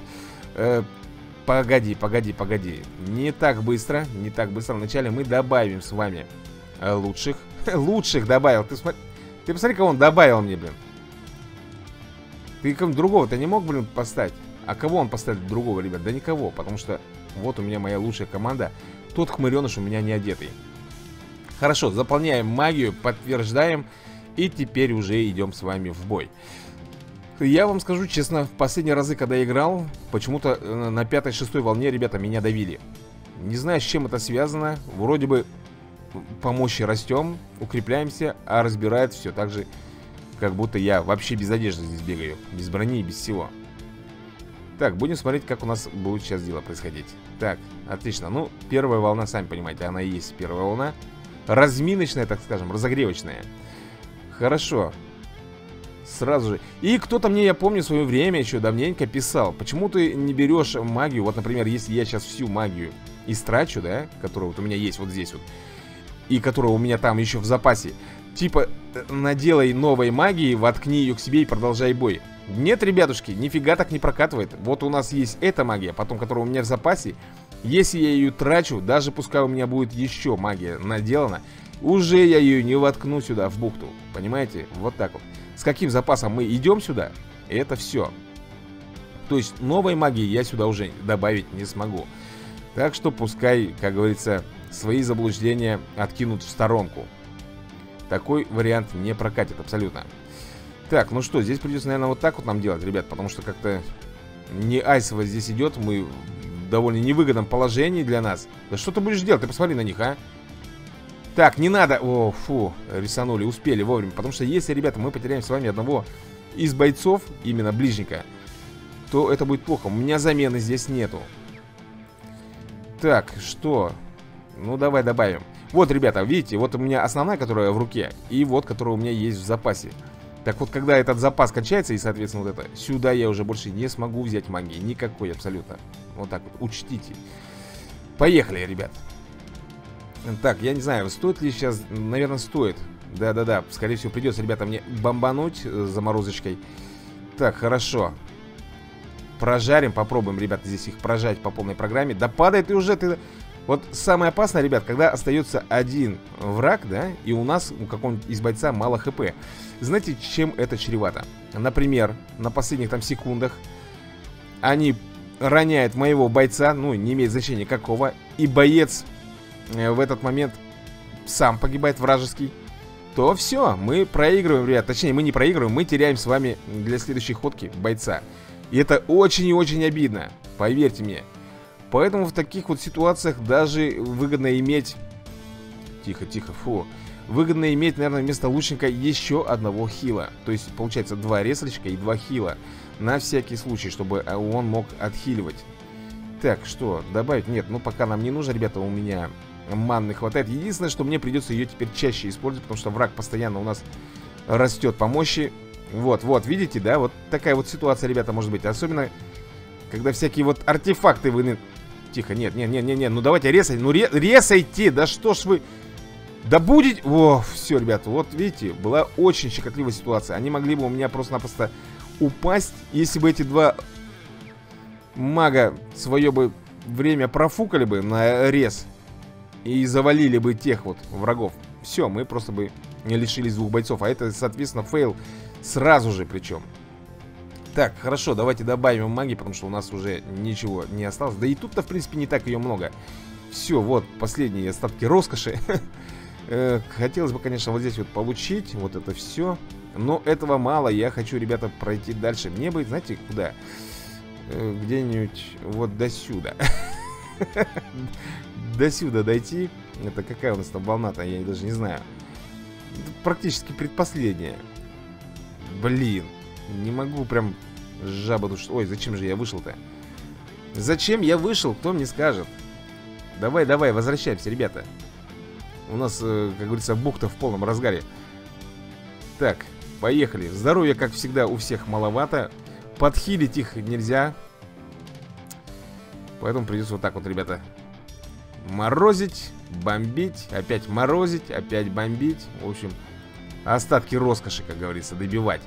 Погоди. Не так быстро. Вначале мы добавим с вами лучших. Лучших добавил. Ты посмотри, кого он добавил мне, блин. Ты кого другого-то не мог, блин, поставить? А кого он поставит другого, ребят? Да никого, потому что вот у меня моя лучшая команда. Тот хмыреныш у меня не одетый. Хорошо, заполняем магию, подтверждаем. И теперь уже идем с вами в бой. Я вам скажу честно, в последние разы, когда я играл, почему-то на 5-6 волне, ребята, меня давили. Не знаю, с чем это связано. Вроде бы по мощи растем, укрепляемся, а разбирает все так же, как будто я вообще без одежды здесь бегаю. Без брони и без всего. Так, будем смотреть, как у нас будет сейчас дело происходить. Так, отлично. Ну, первая волна, сами понимаете, она и есть первая волна. Разминочная, так скажем, разогревочная. Хорошо. Сразу же. И кто-то мне, я помню, в свое время еще давненько писал: почему ты не берешь магию? Вот, например, если я сейчас всю магию истрачу, да, которая вот у меня есть вот здесь вот, и которая у меня там еще в запасе, типа, наделай новой магии, воткни ее к себе и продолжай бой. Нет, ребятушки, нифига так не прокатывает. Вот у нас есть эта магия, потом, которая у меня в запасе. Если я ее трачу, даже пускай у меня будет еще магия наделана, уже я ее не воткну сюда, в бухту. Понимаете? Вот так вот. С каким запасом мы идем сюда, это все. То есть новой магии я сюда уже добавить не смогу. Так что пускай, как говорится, свои заблуждения откинут в сторонку. Такой вариант не прокатит абсолютно. Так, ну что, здесь придется, наверное, вот так вот нам делать, ребят. Потому что как-то не айсово здесь идет. Мы в довольно невыгодном положении для нас. Да что ты будешь делать? Ты посмотри на них, а. Так, не надо. О, фу, рисанули, успели вовремя. Потому что если, ребята, мы потеряем с вами одного из бойцов, именно ближника, то это будет плохо. У меня замены здесь нету. Так, что? Ну, давай добавим. Вот, ребята, видите, вот у меня основная, которая в руке, и вот, которая у меня есть в запасе. Так вот, когда этот запас кончается, и, соответственно, вот это, сюда я уже больше не смогу взять магии. Никакой абсолютно. Вот так вот, учтите. Поехали, ребят. Так, я не знаю, стоит ли сейчас. Наверное, стоит. Да-да-да, скорее всего, придется, ребята, мне бомбануть заморозочкой. Так, хорошо. Прожарим, попробуем, ребята, здесь их прожарить по полной программе. Да падай ты уже, ты Вот самое опасное, ребят, когда остается один враг, да, и у нас, у какого-нибудь из бойца мало хп. Знаете, чем это чревато? Например, на последних там секундах они роняют моего бойца, ну, не имеет значения какого, и боец в этот момент сам погибает, вражеский, то все, мы проигрываем, ребят. Точнее, мы не проигрываем, мы теряем с вами для следующей ходки бойца. И это очень и очень обидно, поверьте мне. Поэтому в таких вот ситуациях даже выгодно иметь... Тихо, тихо, фу. Выгодно иметь, наверное, вместо лучника еще одного хила. То есть, получается, 2 рестлочка и 2 хила. На всякий случай, чтобы он мог отхиливать. Так, что, добавить? Нет, ну пока нам не нужно, ребята, у меня манны хватает. Единственное, что мне придется ее теперь чаще использовать, потому что враг постоянно у нас растет по мощи. Вот, вот, видите, да? Вот такая вот ситуация, ребята, может быть. Особенно, когда всякие вот артефакты вы... Тихо, нет, ну давайте резать. Ну резайте, да что ж вы... Да будет... О, все, ребята, вот видите, была очень щекотливая ситуация. Они могли бы у меня просто-напросто упасть, если бы эти два мага свое бы время профукали бы на рез и завалили бы тех вот врагов. Все, мы просто бы не лишились 2 бойцов. А это, соответственно, фейл сразу же причем. Так, хорошо, давайте добавим магии, потому что у нас уже ничего не осталось. Да и тут-то, в принципе, не так ее много. Все, вот, последние остатки роскоши. Хотелось бы, конечно, вот здесь вот получить вот это все. Но этого мало, я хочу, ребята, пройти дальше. Мне бы, знаете, куда? Где-нибудь вот до сюда. До сюда дойти. Это какая у нас там волна-то, я даже не знаю. Практически предпоследняя. Блин. Не могу прям жаба душ... Ой, зачем же я вышел-то? Зачем я вышел? Кто мне скажет? Давай, давай, возвращаемся, ребята. У нас, как говорится, бухта в полном разгаре. Так, поехали. Здоровья, как всегда, у всех маловато. Подхилить их нельзя. Поэтому придется вот так вот, ребята, морозить, бомбить, опять морозить, опять бомбить. В общем, остатки роскоши, как говорится, добивать.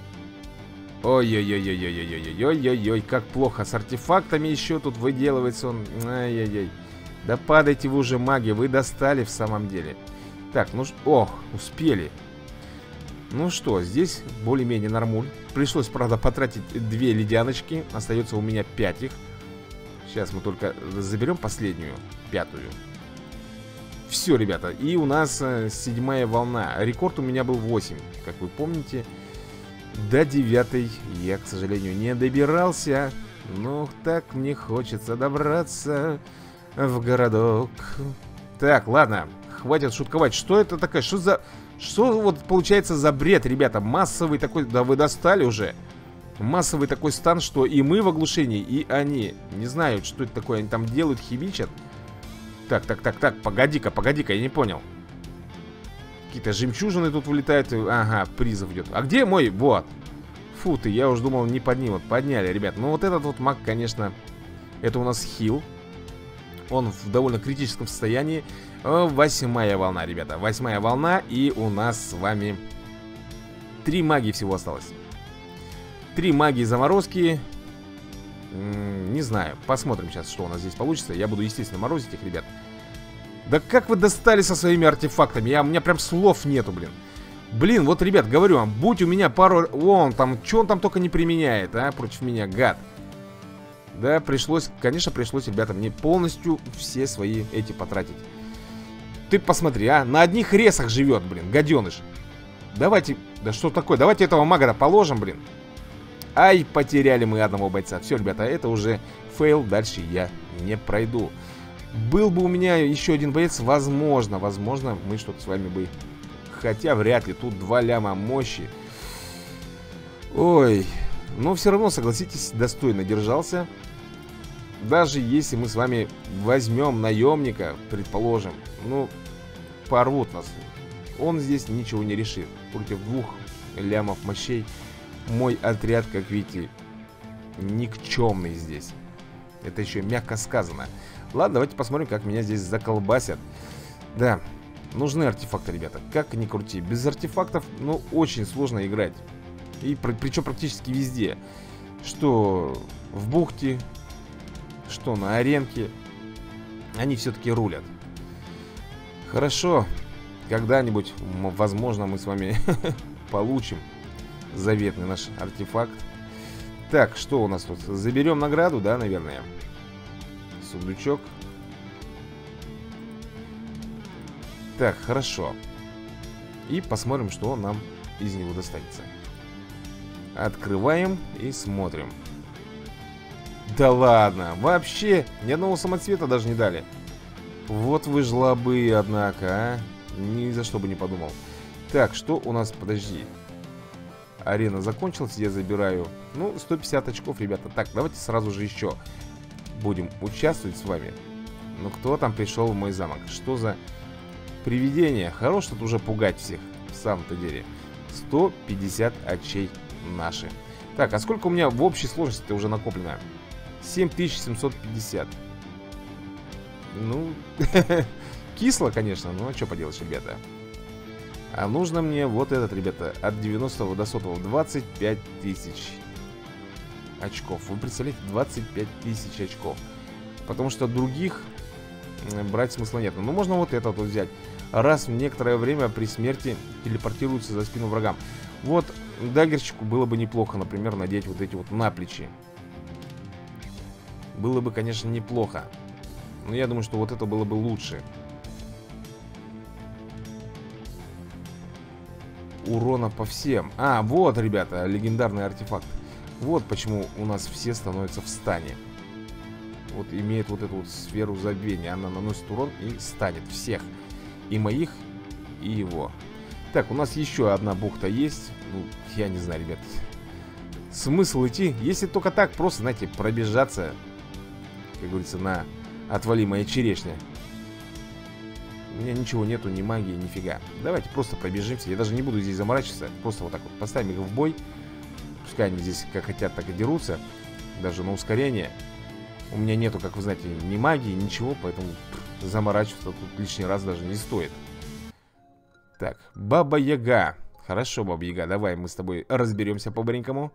Ой-ой-ой-ой-ой-ой-ой-ой-ой-ой, как плохо с артефактами еще тут выделывается он. Ай-яй-яй. Да падайте вы уже, маги, вы достали в самом деле. Так, ну ох, успели. Ну что, здесь более-менее нормуль. Пришлось, правда, потратить 2 ледяночки. Остается у меня 5 их. Сейчас мы только заберем последнюю, 5-ю. Все, ребята, и у нас 7-я волна. Рекорд у меня был 8, как вы помните. До 9-й я, к сожалению, не добирался. Но так мне хочется добраться в городок. Так, ладно, хватит шутковать. Что это такое? Что за... Что вот получается за бред, ребята? Массовый такой... Да вы достали уже. Массовый такой стан, что и мы в оглушении, и они. Не знаю, что это такое. Они там делают, химичат. Так, погоди-ка, я не понял. Какие-то жемчужины тут вылетают. Ага, призов идет. А где мой? Вот. Фу ты, я уже думал, не поднимут. Подняли, ребят. Ну вот этот вот маг, конечно, это у нас хил. Он в довольно критическом состоянии. 8-я волна, ребята. 8-я волна. И у нас с вами 3 магии всего осталось. 3 магии заморозки. Не знаю, посмотрим сейчас, что у нас здесь получится. Я буду, естественно, морозить их, ребят. Да как вы достали со своими артефактами? У меня прям слов нету, блин. Блин, вот, ребят, говорю вам, будь у меня пару... Вон, там, что он там только не применяет, а, против меня, гад. Да, пришлось, конечно, пришлось, ребята, мне полностью все свои эти потратить. Ты посмотри, а, на одних ресах живет, блин, гаденыш. Давайте, да что такое, давайте этого мага положим, блин. Ай, потеряли мы одного бойца. Все, ребята, это уже фейл, дальше я не пройду. Был бы у меня еще один боец, возможно, мы что-то с вами бы... Хотя вряд ли, тут 2 ляма мощи. Ой, но все равно, согласитесь, достойно держался. Даже если мы с вами возьмем наемника, предположим, ну, порвут нас. Он здесь ничего не решит. Против 2 лямов мощей мой отряд, как видите, никчемный здесь. Это еще мягко сказано. Ладно, давайте посмотрим, как меня здесь заколбасят. Да, нужны артефакты, ребята. Как ни крути, без артефактов, ну, очень сложно играть. И причем практически везде. Что в бухте, что на аренке. Они все-таки рулят. Хорошо. Когда-нибудь, возможно, мы с вами получим заветный наш артефакт. Так, что у нас тут? Заберем награду, да, наверное? Сундучок. Так, хорошо. И посмотрим, что нам из него достанется. Открываем и смотрим. Да ладно, вообще ни одного самоцвета даже не дали. Вот вы жлобы, однако, а. Ни за что бы не подумал. Так, что у нас, подожди. Арена закончилась, я забираю, ну, 150 очков, ребята. Так, давайте сразу же еще будем участвовать с вами. Ну, кто там пришел в мой замок? Что за привидение? Хорош тут уже пугать всех, в самом-то деле. 150 очей наши. Так, а сколько у меня в общей сложности уже накоплено? 7750. Ну, кисло, конечно, но что поделать, ребята. А нужно мне вот этот, ребята, от 90 до 100, 25 тысяч очков. Вы представляете, 25 тысяч очков. Потому что других брать смысла нет. Ну, можно вот этот вот взять. Раз в некоторое время при смерти телепортируется за спину врагам. Вот даггерчику было бы неплохо, например, надеть вот эти вот наплечи. Было бы, конечно, неплохо. Но я думаю, что вот это было бы лучше. Урона по всем. А, вот, ребята, легендарный артефакт. Вот почему у нас все становятся в стане. Вот имеет вот эту вот сферу забвения. Она наносит урон и станет всех. И моих, и его. Так, у нас еще одна бухта есть. Ну, я не знаю, ребят. Смысл идти? Если только так, просто, знаете, пробежаться, как говорится, на отвали моя черешня. У меня ничего нету, ни магии, нифига. Давайте просто пробежимся. Я даже не буду здесь заморачиваться. Просто вот так вот поставим их в бой. Пускай они здесь как хотят, так и дерутся. Даже на ускорение. У меня нету, как вы знаете, ни магии, ничего. Поэтому заморачиваться тут лишний раз даже не стоит. Так, Баба Яга. Хорошо, Баба Яга, давай мы с тобой разберемся по-быренькому.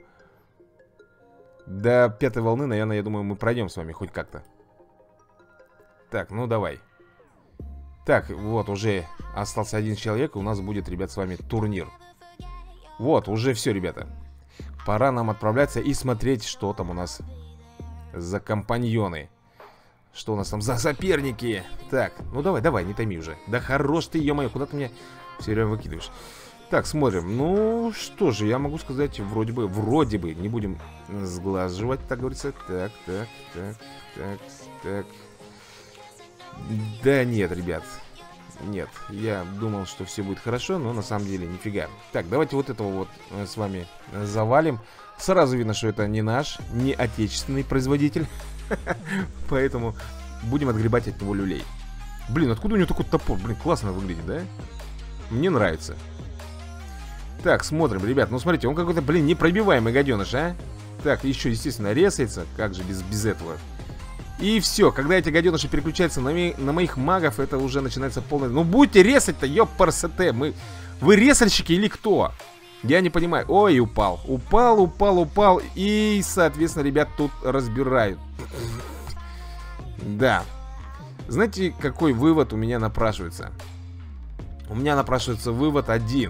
До 5-й волны, наверное, я думаю, мы пройдем с вами хоть как-то. Так, ну давай. Так, вот уже остался один человек. И у нас будет, ребят, с вами турнир. Вот, уже все, ребята. Пора нам отправляться и смотреть, что там у нас за компаньоны. Что у нас там за соперники. Так, ну давай, не томи уже. Да хорош ты, ё-моё, куда ты меня все время выкидываешь. Так, смотрим. Ну, что же, я могу сказать, вроде бы, не будем сглаживать, так говорится. Так. Да нет, ребят. Нет, я думал, что все будет хорошо, но на самом деле нифига. Так, давайте вот этого вот с вами завалим. Сразу видно, что это не наш, не отечественный производитель. Поэтому будем отгребать от него люлей. Блин, откуда у него такой топор? Блин, классно выглядит, да? Мне нравится. Так, смотрим, ребят. Ну, смотрите, он какой-то, блин, непробиваемый гаденыш, а? Так, еще, естественно, резается. Как же без этого? И все, когда эти гаденыши переключаются на моих магов, это уже начинается полное... Ну будьте резать-то, ёпарсете. Вы резальщики или кто? Я не понимаю. Ой, упал. Упал. И, соответственно, ребят, тут разбирают. Да. Знаете, какой вывод у меня напрашивается? У меня напрашивается вывод один.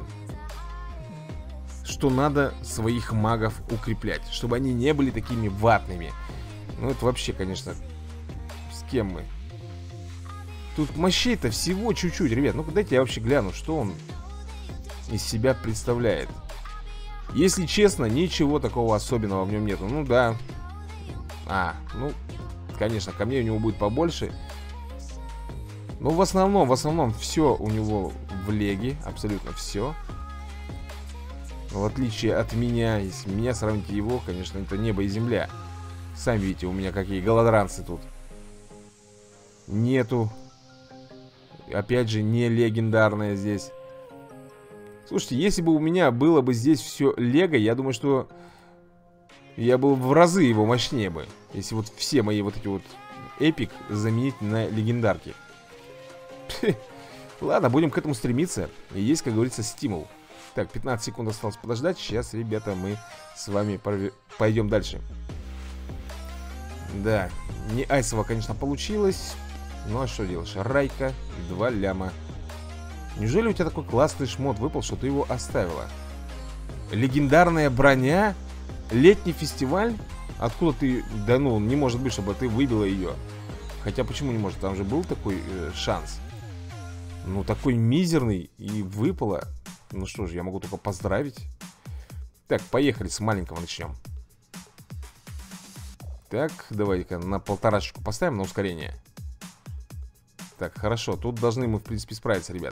Что надо своих магов укреплять, чтобы они не были такими ватными. Ну это вообще, конечно... С кем мы? Тут мощей-то всего чуть-чуть, ребят. Ну-ка дайте я вообще гляну, что он из себя представляет. Если честно, ничего такого особенного в нем нету. Ну да. Ну, конечно, камней у него будет побольше. Но в основном все у него в леге. Абсолютно все. В отличие от меня, если меня сравнить его, конечно, это небо и земля. Сами видите, у меня какие голодранцы тут. Нету. Опять же, не легендарное здесь. Слушайте, если бы у меня было бы здесь все лего, я думаю, что я был в разы его мощнее бы. Если вот все мои вот эти вот эпик заменить на легендарки. Ладно, будем к этому стремиться. И есть, как говорится, стимул. Так, 15 секунд осталось подождать. Сейчас, ребята, мы с вами пойдем дальше. Да, не айсово, конечно, получилось. Ну а что делаешь? Райка, 2 ляма. Неужели у тебя такой классный шмот выпал, что ты его оставила? Легендарная броня? Летний фестиваль? Откуда ты... Да ну, не может быть, чтобы ты выбила ее. Хотя почему не может? Там же был такой шанс. Ну, такой мизерный. И выпало. Ну что ж, я могу только поздравить. Так, поехали, с маленького начнем. Так, давай-ка на 1,5 поставим на ускорение. Так, хорошо, тут должны мы, в принципе, справиться, ребят.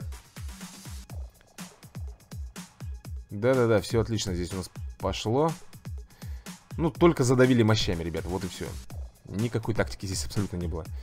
Да-да-да, все отлично здесь у нас пошло. Ну, только задавили мощами, ребят, вот и все. Никакой тактики здесь абсолютно не было.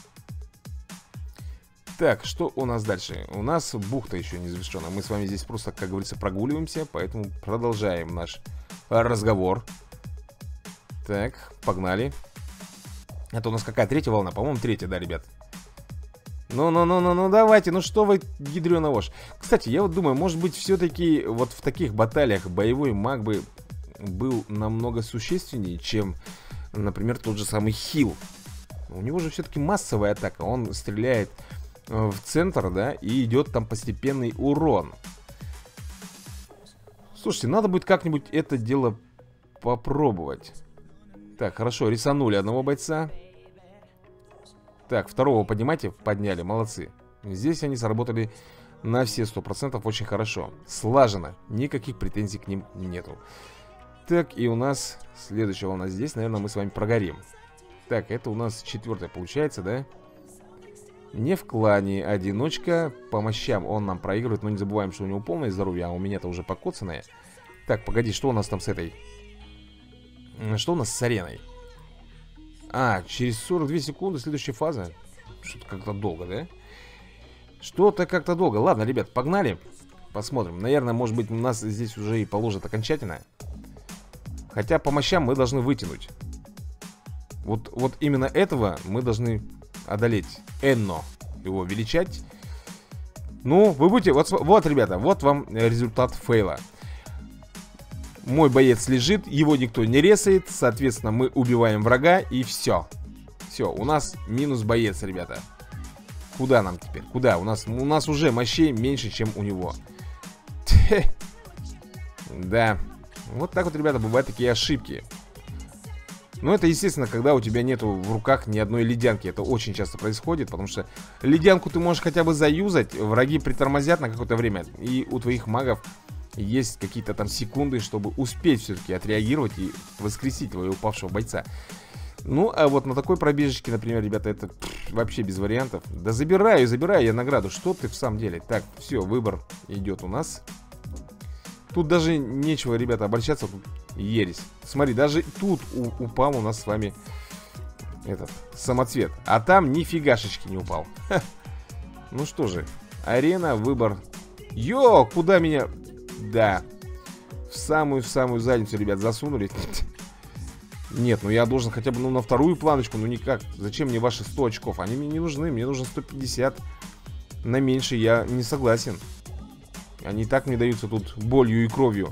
Так, что у нас дальше? У нас бухта еще не завершена. Мы с вами здесь просто, как говорится, прогуливаемся. Поэтому продолжаем наш разговор. Так, погнали. Это у нас какая? 3-я волна? По-моему, 3-я, да, ребят? Ну, давайте, ну что вы, ядрёна вошь. Кстати, я вот думаю, может быть, все-таки вот в таких баталиях боевой маг бы был намного существеннее, чем, например, тот же самый хил. У него же все-таки массовая атака. Он стреляет в центр, да, и идет там постепенный урон. Слушайте, надо будет как-нибудь это дело попробовать. Так, хорошо, рисанули одного бойца. Так, второго поднимайте, подняли, молодцы. Здесь они сработали на все 100%, очень хорошо. Слажено, никаких претензий к ним нету. Так, и у нас следующая волна здесь, наверное, мы с вами прогорим. Так, это у нас 4-я получается, да? Не в клане, одиночка. По мощам он нам проигрывает, но не забываем, что у него полное здоровье, а у меня-то уже покоцанное. Так, погоди, что у нас там с этой? Что у нас с ареной? А, через 42 секунды следующая фаза. Что-то как-то долго, да? Что-то как-то долго. Ладно, ребят, погнали. Посмотрим. Наверное, может быть, нас здесь уже и положат окончательно. Хотя по мощам мы должны вытянуть. Вот именно этого мы должны одолеть. Энно. Его величать. Ну, вы будете... Вот, ребята, вот вам результат фейла. Мой боец лежит, его никто не резает. Соответственно, мы убиваем врага. И все. Все, у нас минус боец, ребята. Куда нам теперь? Куда? У нас уже мощей меньше, чем у него. Да. Вот так вот, ребята, бывают такие ошибки. Но это, естественно, когда у тебя нету в руках ни одной ледянки. Это очень часто происходит, потому что ледянку ты можешь хотя бы заюзать. Враги притормозят на какое-то время. И у твоих магов есть какие-то там секунды, чтобы успеть все-таки отреагировать и воскресить твоего упавшего бойца. Ну, а вот на такой пробежечке, например, ребята, это вообще без вариантов. Да забираю я награду. Что ты в самом деле? Так, все, выбор идет у нас. Тут даже нечего, ребята, обольщаться. Тут ересь. Смотри, даже тут упал у нас с вами этот самоцвет. А там нифигашечки не упал. Ха. Ну что же, арена, выбор. Йо, куда меня... Да, в самую задницу, ребят, засунули. Нет, ну я должен хотя бы на вторую планочку. Ну никак, зачем мне ваши 100 очков? Они мне не нужны, мне нужно 150. На меньше я не согласен. Они и так мне даются тут болью и кровью.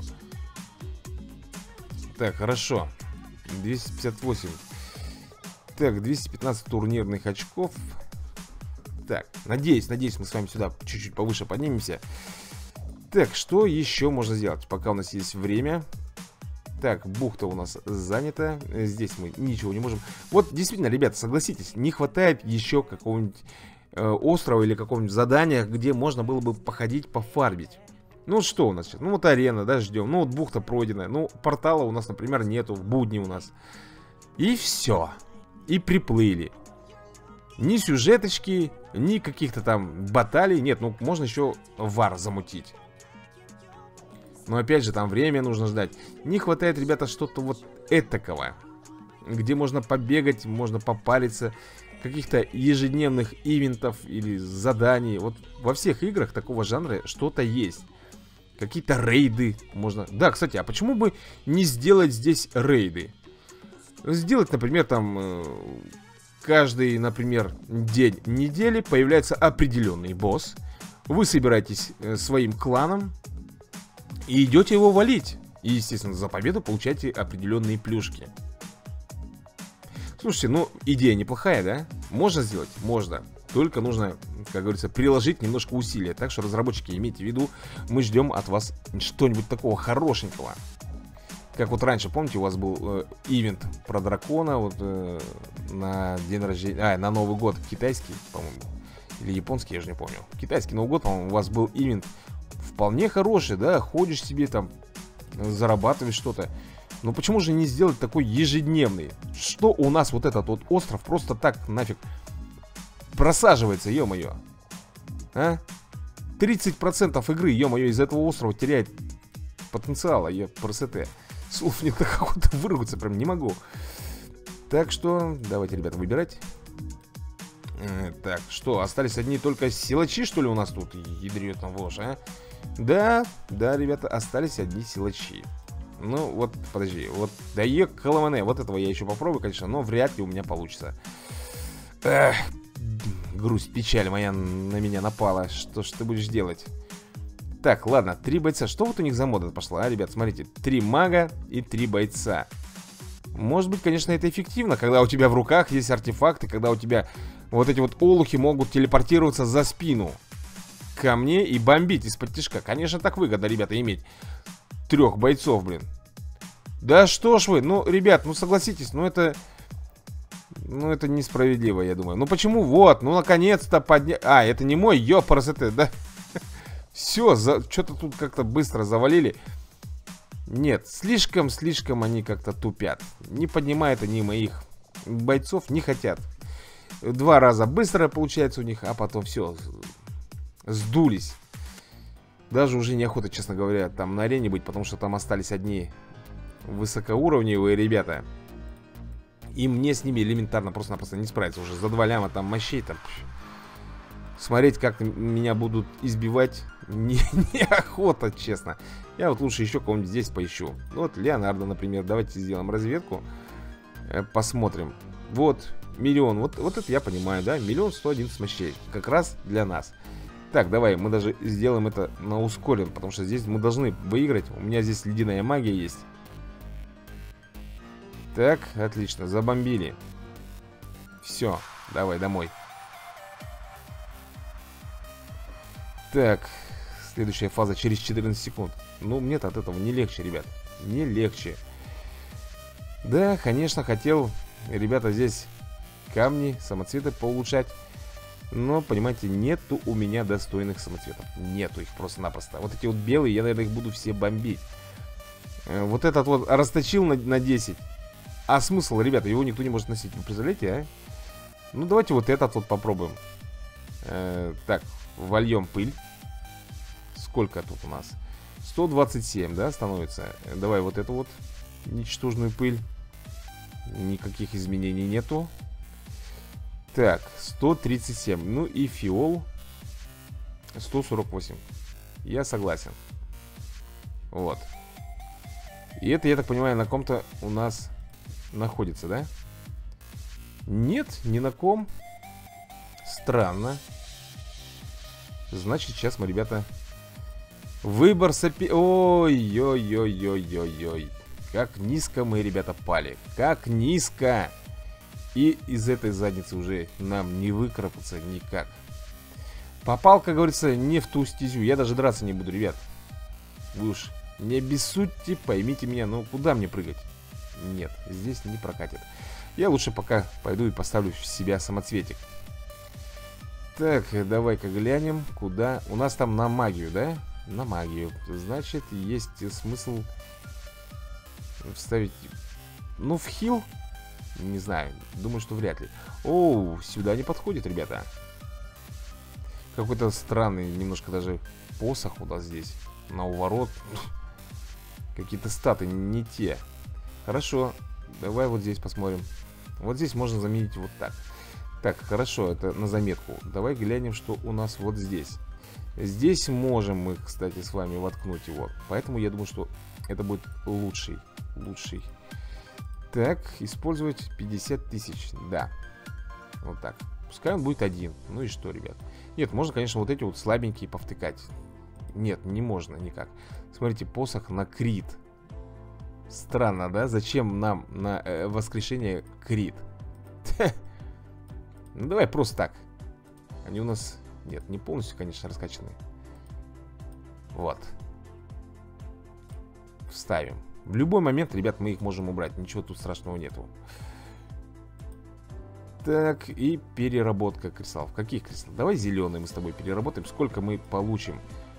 Так, хорошо. 258. Так, 215 турнирных очков. Так, надеюсь, мы с вами сюда чуть-чуть повыше поднимемся. Так, что еще можно сделать, пока у нас есть время? Так, бухта у нас занята. Здесь мы ничего не можем. Вот, действительно, ребята, согласитесь, не хватает еще какого-нибудь острова или какого-нибудь задания, где можно было бы походить, пофарбить. Ну, вот что у нас сейчас? Ну, вот арена, да, ждем. Ну, вот бухта пройденная. Ну, портала у нас, например, нету. В будни у нас. И все. И приплыли. Ни сюжеточки, ни каких-то там баталий. Нет, ну, можно еще вар замутить. Но опять же, там время нужно ждать. Не хватает, ребята, что-то вот этакого, где можно побегать, можно попариться. Каких-то ежедневных ивентов или заданий. Вот во всех играх такого жанра что-то есть. Какие-то рейды можно... Да, кстати, а почему бы не сделать здесь рейды? Сделать, например, там... Каждый, например, день недели появляется определенный босс. Вы собираетесь своим кланом и идете его валить. И, естественно, за победу получаете определенные плюшки. Слушайте, ну, идея неплохая, да? Можно сделать? Можно. Только нужно, как говорится, приложить немножко усилия. Так что, разработчики, имейте в виду, мы ждем от вас что-нибудь такого хорошенького. Как вот раньше, помните, у вас был ивент про дракона, вот на день рождения, на Новый год китайский, по-моему, или японский, я же не помню. Китайский Новый год, по-моему, у вас был ивент вполне хороший, да, ходишь себе там, зарабатываешь что-то. Но почему же не сделать такой ежедневный? Что у нас вот этот вот остров просто так нафиг просаживается, ё-моё. А? 30% игры, ё-моё, из этого острова теряет потенциала, я красоты. Слов нет, как-то выругаться прям не могу. Так что, давайте, ребята, выбирать. Так, что, остались одни только силачи, что ли, у нас тут? Ядрёт там вож, а? Да, ребята, остались одни силачи. Ну, вот, подожди, вот, да Каламане, вот этого я еще попробую, конечно, но вряд ли у меня получится. Эх, грусть, печаль моя на меня напала. Что ж ты будешь делать? Так, ладно, 3 бойца. Что вот у них за мода пошла, а, ребят? Смотрите, 3 мага и 3 бойца. Может быть, конечно, это эффективно, когда у тебя в руках есть артефакты, когда у тебя вот эти вот олухи могут телепортироваться за спину ко мне и бомбить из-под тишка. Конечно, так выгодно, ребята, иметь 3 бойцов, блин. Да что ж вы, ну, ребят, ну согласитесь, ну это несправедливо, я думаю. Ну почему? Вот, ну наконец-то подня... А, это не мой, ёпарасоте, да? Все, что-то тут как-то быстро завалили. Нет, слишком они как-то тупят. Не поднимают они моих бойцов, не хотят. 2 раза быстро получается у них, а потом все, сдулись. Даже уже неохота, честно говоря, там на арене быть, потому что там остались одни высокоуровневые ребята. И мне с ними элементарно просто-напросто не справиться уже. За 2 ляма там мощей там. Смотреть, как меня будут избивать, неохота, честно. Я вот лучше еще кого-нибудь здесь поищу. Вот Леонардо, например. Давайте сделаем разведку. Посмотрим. Вот, миллион. Вот это я понимаю, да? 1 111 мощей. Как раз для нас. Так, давай, мы даже сделаем это на ускорен, потому что здесь мы должны выиграть. У меня здесь ледяная магия есть. Так, отлично, забомбили. Все, давай домой. Так, следующая фаза через 14 секунд. Ну, мне-то от этого не легче, ребят. Не легче. Да, конечно, хотел, ребята, здесь камни, самоцветы поулучшать. Но, понимаете, нету у меня достойных самоцветов. Нету их просто-напросто. Вот эти вот белые, я, наверное, их буду все бомбить. Вот этот вот расточил на 10. А смысл, ребята, его никто не может носить. Вы представляете, а? Ну, давайте вот этот вот попробуем. Так, вольем пыль. Сколько тут у нас? 127, да, становится. Давай вот эту вот ничтожную пыль. Никаких изменений нету. Так, 137. Ну и фиол 148. Я согласен. Вот. И это, я так понимаю, на ком-то у нас находится, да? Нет, ни на ком. Странно. Значит, сейчас мы, ребята, выбор Ой-ой-ой-ой-ой-ой. Как низко мы, ребята, пали. Как низко. И из этой задницы уже нам не выкарабкаться никак. Попал, как говорится, не в ту стезю. Я даже драться не буду, ребят. Вы уж не обессудьте, поймите меня. Ну, куда мне прыгать? Нет, здесь не прокатит. Я лучше пока пойду и поставлю в себя самоцветик. Так, давай-ка глянем, куда. У нас там на магию, да? На магию. Значит, есть смысл вставить. Ну, в хил. Не знаю, думаю, что вряд ли. Оу, сюда не подходит, ребята. Какой-то странный немножко даже посох у нас здесь. На уворот. Какие-то статы не те. Хорошо, давай вот здесь посмотрим. Вот здесь можно заменить вот так. Так, хорошо, это на заметку. Давай глянем, что у нас вот здесь. Здесь можем мы, кстати, с вами воткнуть его. Поэтому я думаю, что это будет лучший. Так, использовать 50 тысяч. Да. Вот так. Пускай он будет один. Ну и что, ребят? Нет, можно, конечно, вот эти вот слабенькие повтыкать. Нет, не можно никак. Смотрите, посох на крит. Странно, да? Зачем нам на воскрешение крит? Ну давай просто так. Они у нас... Нет, не полностью, конечно, раскачаны. Вот. Вставим. В любой момент, ребят, мы их можем убрать. Ничего тут страшного нету. Так, и переработка кристаллов. Каких кристаллов? Давай зеленые мы с тобой переработаем. Сколько мы получим?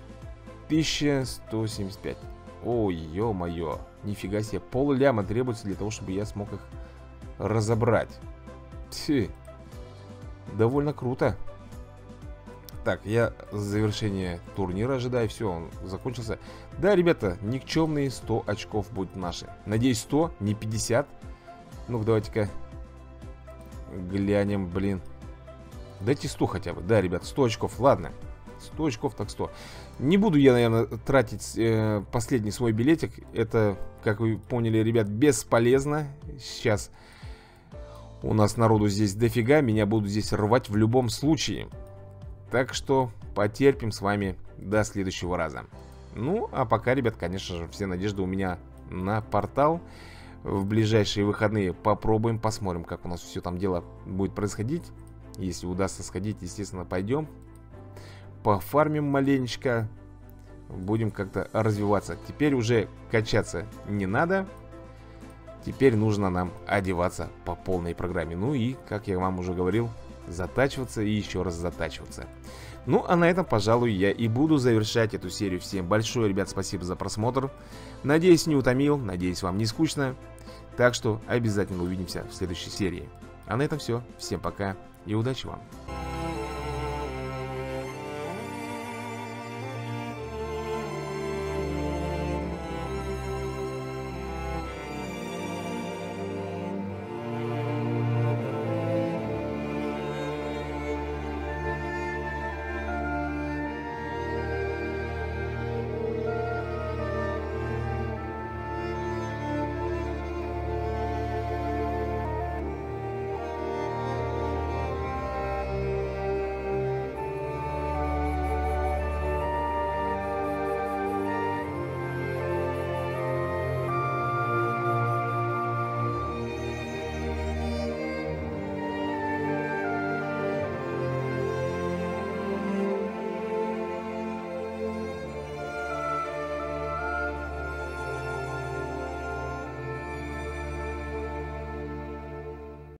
1175. Ой, ё-моё. Нифига себе. Пол-ляма требуется для того, чтобы я смог их разобрать. Тьфу. Довольно круто. Так, я завершение турнира ожидаю. Все, он закончился. Да, ребята, никчемные 100 очков будут наши. Надеюсь, 100, не 50. Ну-ка, давайте-ка глянем, блин. Дайте 100 хотя бы. Да, ребят, 100 очков, ладно. 100 очков, так 100. Не буду я, наверное, тратить последний свой билетик. Это, как вы поняли, ребят, бесполезно. Сейчас у нас народу здесь дофига. Меня будут здесь рвать в любом случае. Так что потерпим с вами до следующего раза. Ну, а пока, ребят, конечно же, все надежды у меня на портал. В ближайшие выходные попробуем, посмотрим, как у нас все там дело будет происходить. Если удастся сходить, естественно, пойдем. Пофармим маленечко. Будем как-то развиваться. Теперь уже качаться не надо. Теперь нужно нам одеваться по полной программе. Ну и, как я вам уже говорил, затачиваться и еще раз затачиваться. Ну, а на этом, пожалуй, я и буду завершать эту серию. Всем большое, ребят, спасибо за просмотр. Надеюсь, не утомил, надеюсь, вам не скучно. Так что обязательно увидимся в следующей серии. А на этом все. Всем пока и удачи вам.